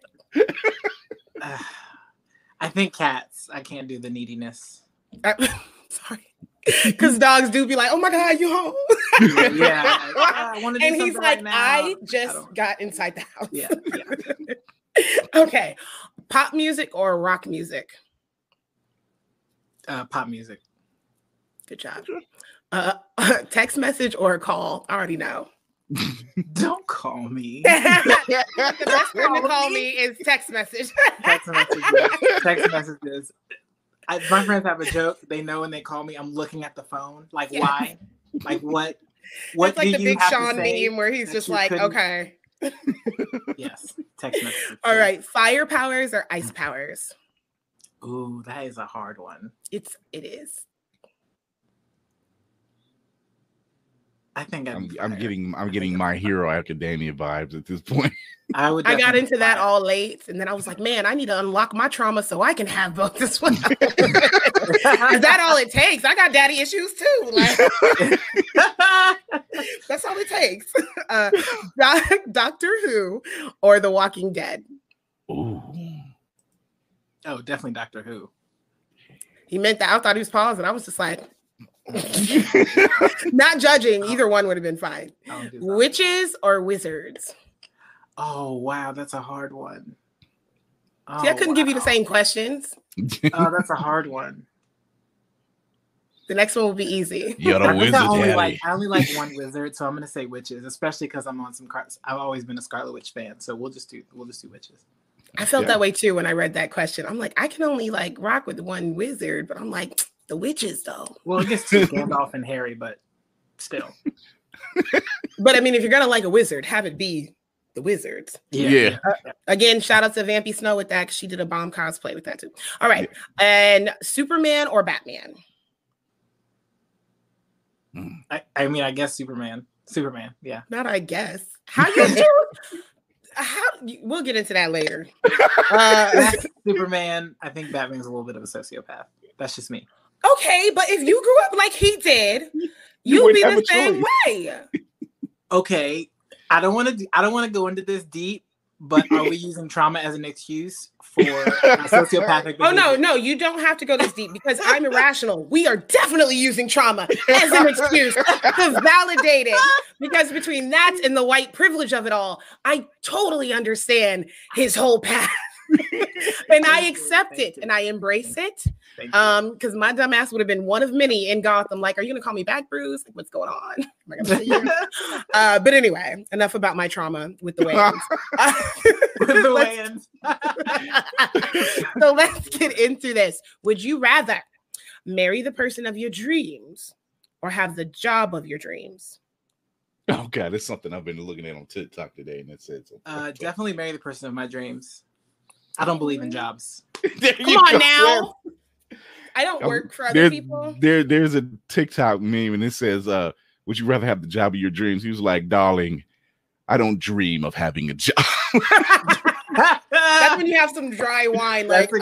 I think cats. I can't do the neediness. Sorry. Because dogs do be like, oh my God, you home? Yeah. I want to do and he's like, right now. I just got inside the house. Yeah. Okay. Pop music or rock music? Pop music. Good job. Text message or a call? I already know. Don't call me. The best time to call me is text message. Text messages. My friends have a joke. They know when they call me, I'm looking at the phone. Like, why? Like, what? What it's like do the you Big have Sean to say meme where he's just like, couldn't... okay. Yes, text messages. All right, fire powers or ice powers? Ooh, that is a hard one. It is. I think I'm getting My Hero Academia vibes at this point. I got into that all late, and then I was like, man, I need to unlock my trauma so I can have both as well. Is that all it takes? I got daddy issues too. Like, that's all it takes. Doctor Who or The Walking Dead? Ooh. Oh, definitely Doctor Who. He meant that. I thought he was pausing. I was just like, not judging. Either one would have been fine. Witches or wizards? Oh, wow. That's a hard one. See, I couldn't give you the same questions. Oh, that's a hard one. The next one will be easy. You're the wizard, I only like one wizard, so I'm going to say witches, especially because I'm on some cards. I've always been a Scarlet Witch fan, so we'll just do witches. I felt that way too when I read that question. I'm like, I can only like rock with one wizard, but I'm like, the witches though. Well, it gets to Gandalf and Harry, but still. But I mean, if you're gonna like a wizard, have it be the wizards. Yeah. Again, shout out to Vampysnow with that because she did a bomb cosplay with that too. All right, and Superman or Batman? I mean, I guess Superman. Superman, yeah. Not I guess. How you do? We'll get into that later. Superman. I think Batman's a little bit of a sociopath. That's just me. Okay, but if you grew up like he did, you'd be the same way. Okay, I don't want to go into this deep, but are we using trauma as an excuse for sociopathic behavior? Oh no, you don't have to go this deep because I'm irrational. We are definitely using trauma as an excuse to validate it. Because between that and the white privilege of it all, I totally understand his whole path. And I accept it and I embrace it. Because my dumb ass would have been one of many in Gotham. Like, are you gonna call me back, Bruce? Like, what's going on? Am I gonna say you? But anyway, enough about my trauma with the Wayans. So let's get into this. Would you rather marry the person of your dreams or have the job of your dreams? Oh God, it's something I've been looking at on TikTok today, and it said so. Definitely marry the person of my dreams. I don't believe in jobs. Come on now. I don't work for other people. There's a TikTok meme and it says, would you rather have the job of your dreams? He was like, darling, I don't dream of having a job. That's when you have some dry wine. Like,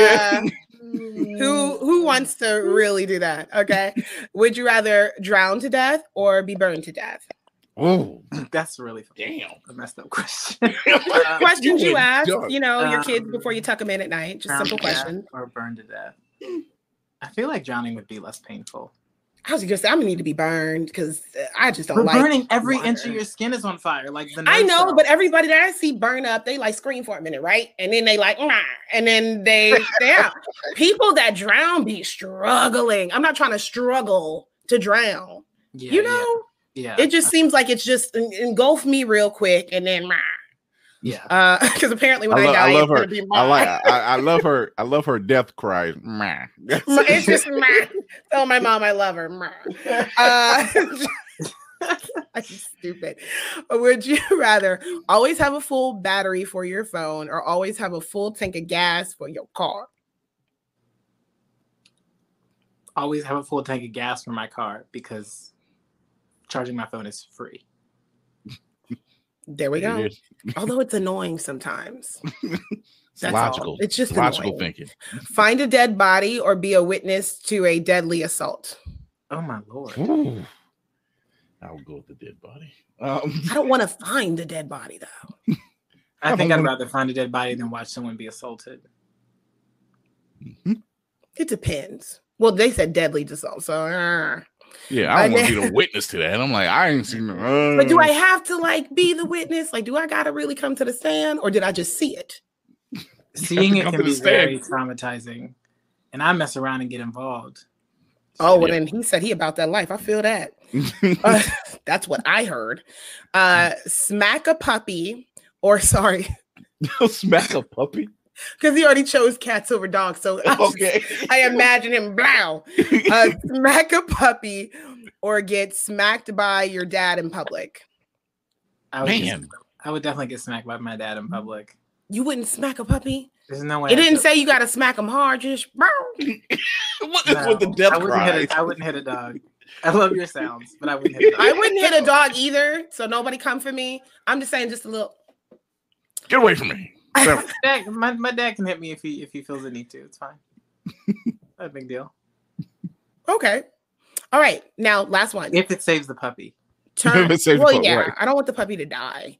who wants to really do that? Okay. Would you rather drown to death or be burned to death? Oh, that's really a messed up question. Questions you ask, your kids before you tuck them in at night. Just simple question. Or burned to death. I feel like drowning would be less painful. I was just, I'm gonna need to be burned because I just don't But like burning every water. inch of your skin is on fire. Like the I know, cells. but everybody that I see burn up, they like scream for a minute, right? And then they like, nah, and then they out. People that drown be struggling. I'm not trying to struggle to drown. Yeah, You know? Yeah. It just seems like it's just engulf me real quick and then yeah. Because apparently when I die, I love it's her. gonna be I love her. I love her death cry. It's just tell my mom I love her. I'm stupid. Would you rather always have a full battery for your phone or always have a full tank of gas for your car? Always have a full tank of gas for my car because charging my phone is free. There we go. Although it's annoying sometimes. It's logical. All. It's just logical annoying. thinking. Find a dead body or be a witness to a deadly assault. Oh my Lord. Ooh. I would go with the dead body. I don't want to find a dead body though. I think I'd rather find a dead body than watch someone be assaulted. Mm-hmm. It depends. Well, they said deadly assault, so yeah, I don't want to be the witness to that. I'm like, I ain't seen it. But do I have to like be the witness? Like, do I gotta really come to the stand, or did I just see it? Seeing it can be very traumatizing, and I mess around and get involved. Oh, well, then he said he about that life. I feel that. That's what I heard. Smack a puppy, or sorry, smack a puppy. Because he already chose cats over dogs. So okay. I imagine him blow. Smack a puppy or get smacked by your dad in public. I would definitely get smacked by my dad in public. You wouldn't smack a puppy? There's no way. It didn't say you got to smack him hard. Just what is with the death cry? I wouldn't hit a dog. I love your sounds, but I wouldn't hit a dog. I wouldn't hit a dog either. So nobody come for me. I'm just saying just a little. Get away from me. My dad can hit me if he feels the need to. It's fine. Not a big deal. Okay. All right. Now, last one. If it saves the puppy. Turn. Right. I don't want the puppy to die.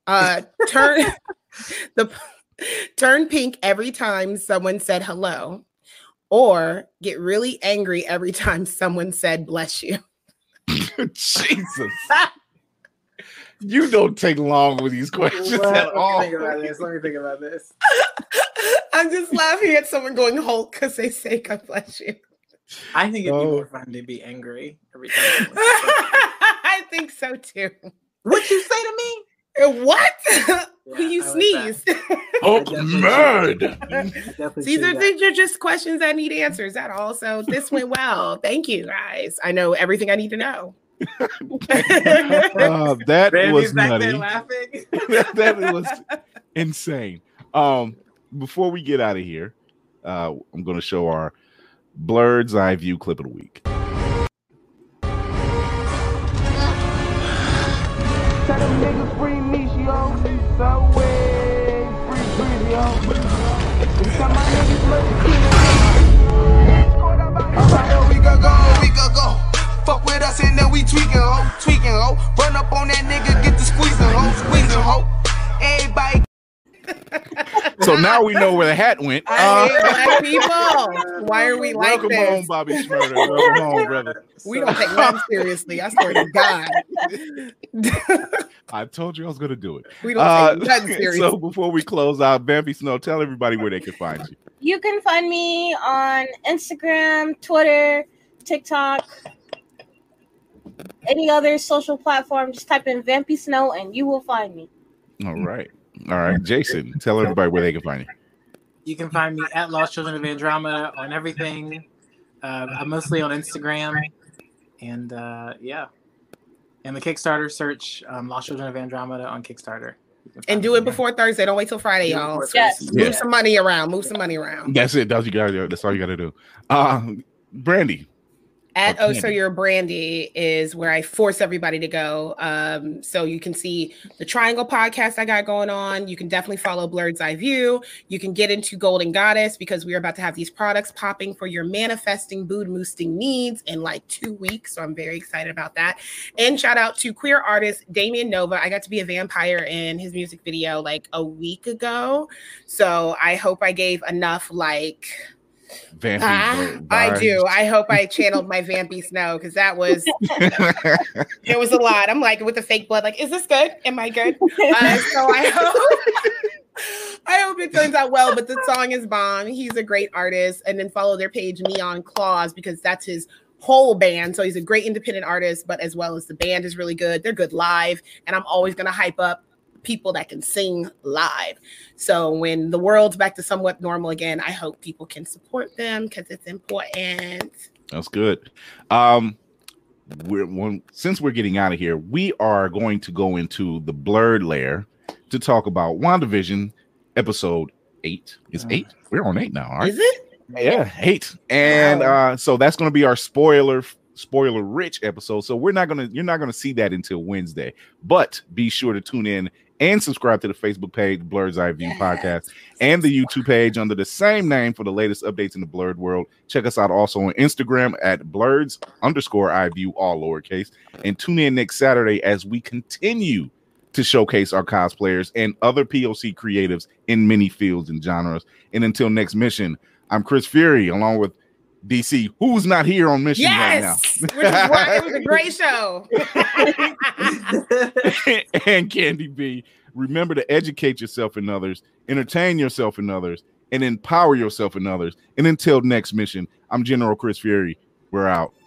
Turn pink every time someone said hello, or get really angry every time someone said bless you. Jesus. You don't take long with these questions at all. Let me think about this. I'm just laughing at someone going Hulk because they say God bless you. I think it'd be more fun to be angry every time. I think so too. What'd you say to me? What? Yeah, you sneeze. Oh, mad. These are just questions that need answers. That all. So this went well. Thank you, guys. I know everything I need to know. That was nutty. That was insane. Before we get out of here, I'm going to show our Blurred's Eye View clip of the week. Tell them niggas free niche, yo. Subway, free, yo. Tell my niggas look. We could go. Fuck with us and then we tweaking, ho. Run up on that nigga, get the squeezing, ho. Everybody. So now we know where the hat went. Black people. Why are we like welcome this? home, Bobby Schmurder. Welcome home, brother. We don't take that seriously. I swear to God. I told you I was going to do it. We don't take that seriously. So before we close out, Vampysnow, tell everybody where they can find you. You can find me on Instagram, Twitter, TikTok, any other social platform. Just type in Vampysnow and you will find me. All right. Jason, tell everybody where they can find you. You can find me at Lost Children of Andromeda on everything. I'm mostly on Instagram. And and the Kickstarter, search Lost Children of Andromeda on Kickstarter. And do it before Thursday. Don't wait till Friday, y'all. Yes. Move some money around. That's it. That's all you got to do. Brandy. At Oh So You're Brandy is where I force everybody to go. So you can see the Triangle podcast I got going on. You can definitely follow Blurred's Eye View. You can get into Golden Goddess because we're about to have these products popping for your manifesting, mood boosting needs in like 2 weeks. So I'm very excited about that. And shout out to queer artist Damien Nova. I got to be a vampire in his music video like a week ago. So I hope I gave enough like Vampy I vibes. do. I hope I channeled my Vampysnow because that was it was a lot. I'm like with the fake blood, like, is this good? Am I good? So I hope it turns out well. But the song is bomb. He's a great artist. And then follow their page, Neon Claws, because that's his whole band. So he's a great independent artist, but as well as the band is really good. They're good live, and I'm always going to hype up people that can sing live. So when the world's back to somewhat normal again, I hope people can support them because it's important. That's good. Since we're getting out of here, we are going to go into the blurred layer to talk about WandaVision episode 8. Is 8? We're on 8 now, right? Is it? Yeah, 8. And so that's going to be our spoiler rich episode. So you're not gonna see that until Wednesday. But be sure to tune in and subscribe to the Facebook page, Blurred's Eye View Podcast, and the YouTube page under the same name for the latest updates in the blurred world. Check us out also on Instagram at Blurred's_Eye View, all lowercase. And tune in next Saturday as we continue to showcase our cosplayers and other POC creatives in many fields and genres. And until next mission, I'm Chris Fury, along with DC, who's not here on mission right now. Which is why it was a great show. And Candy B, remember to educate yourself and others, entertain yourself and others, and empower yourself and others. And until next mission, I'm General Chris Fury. We're out.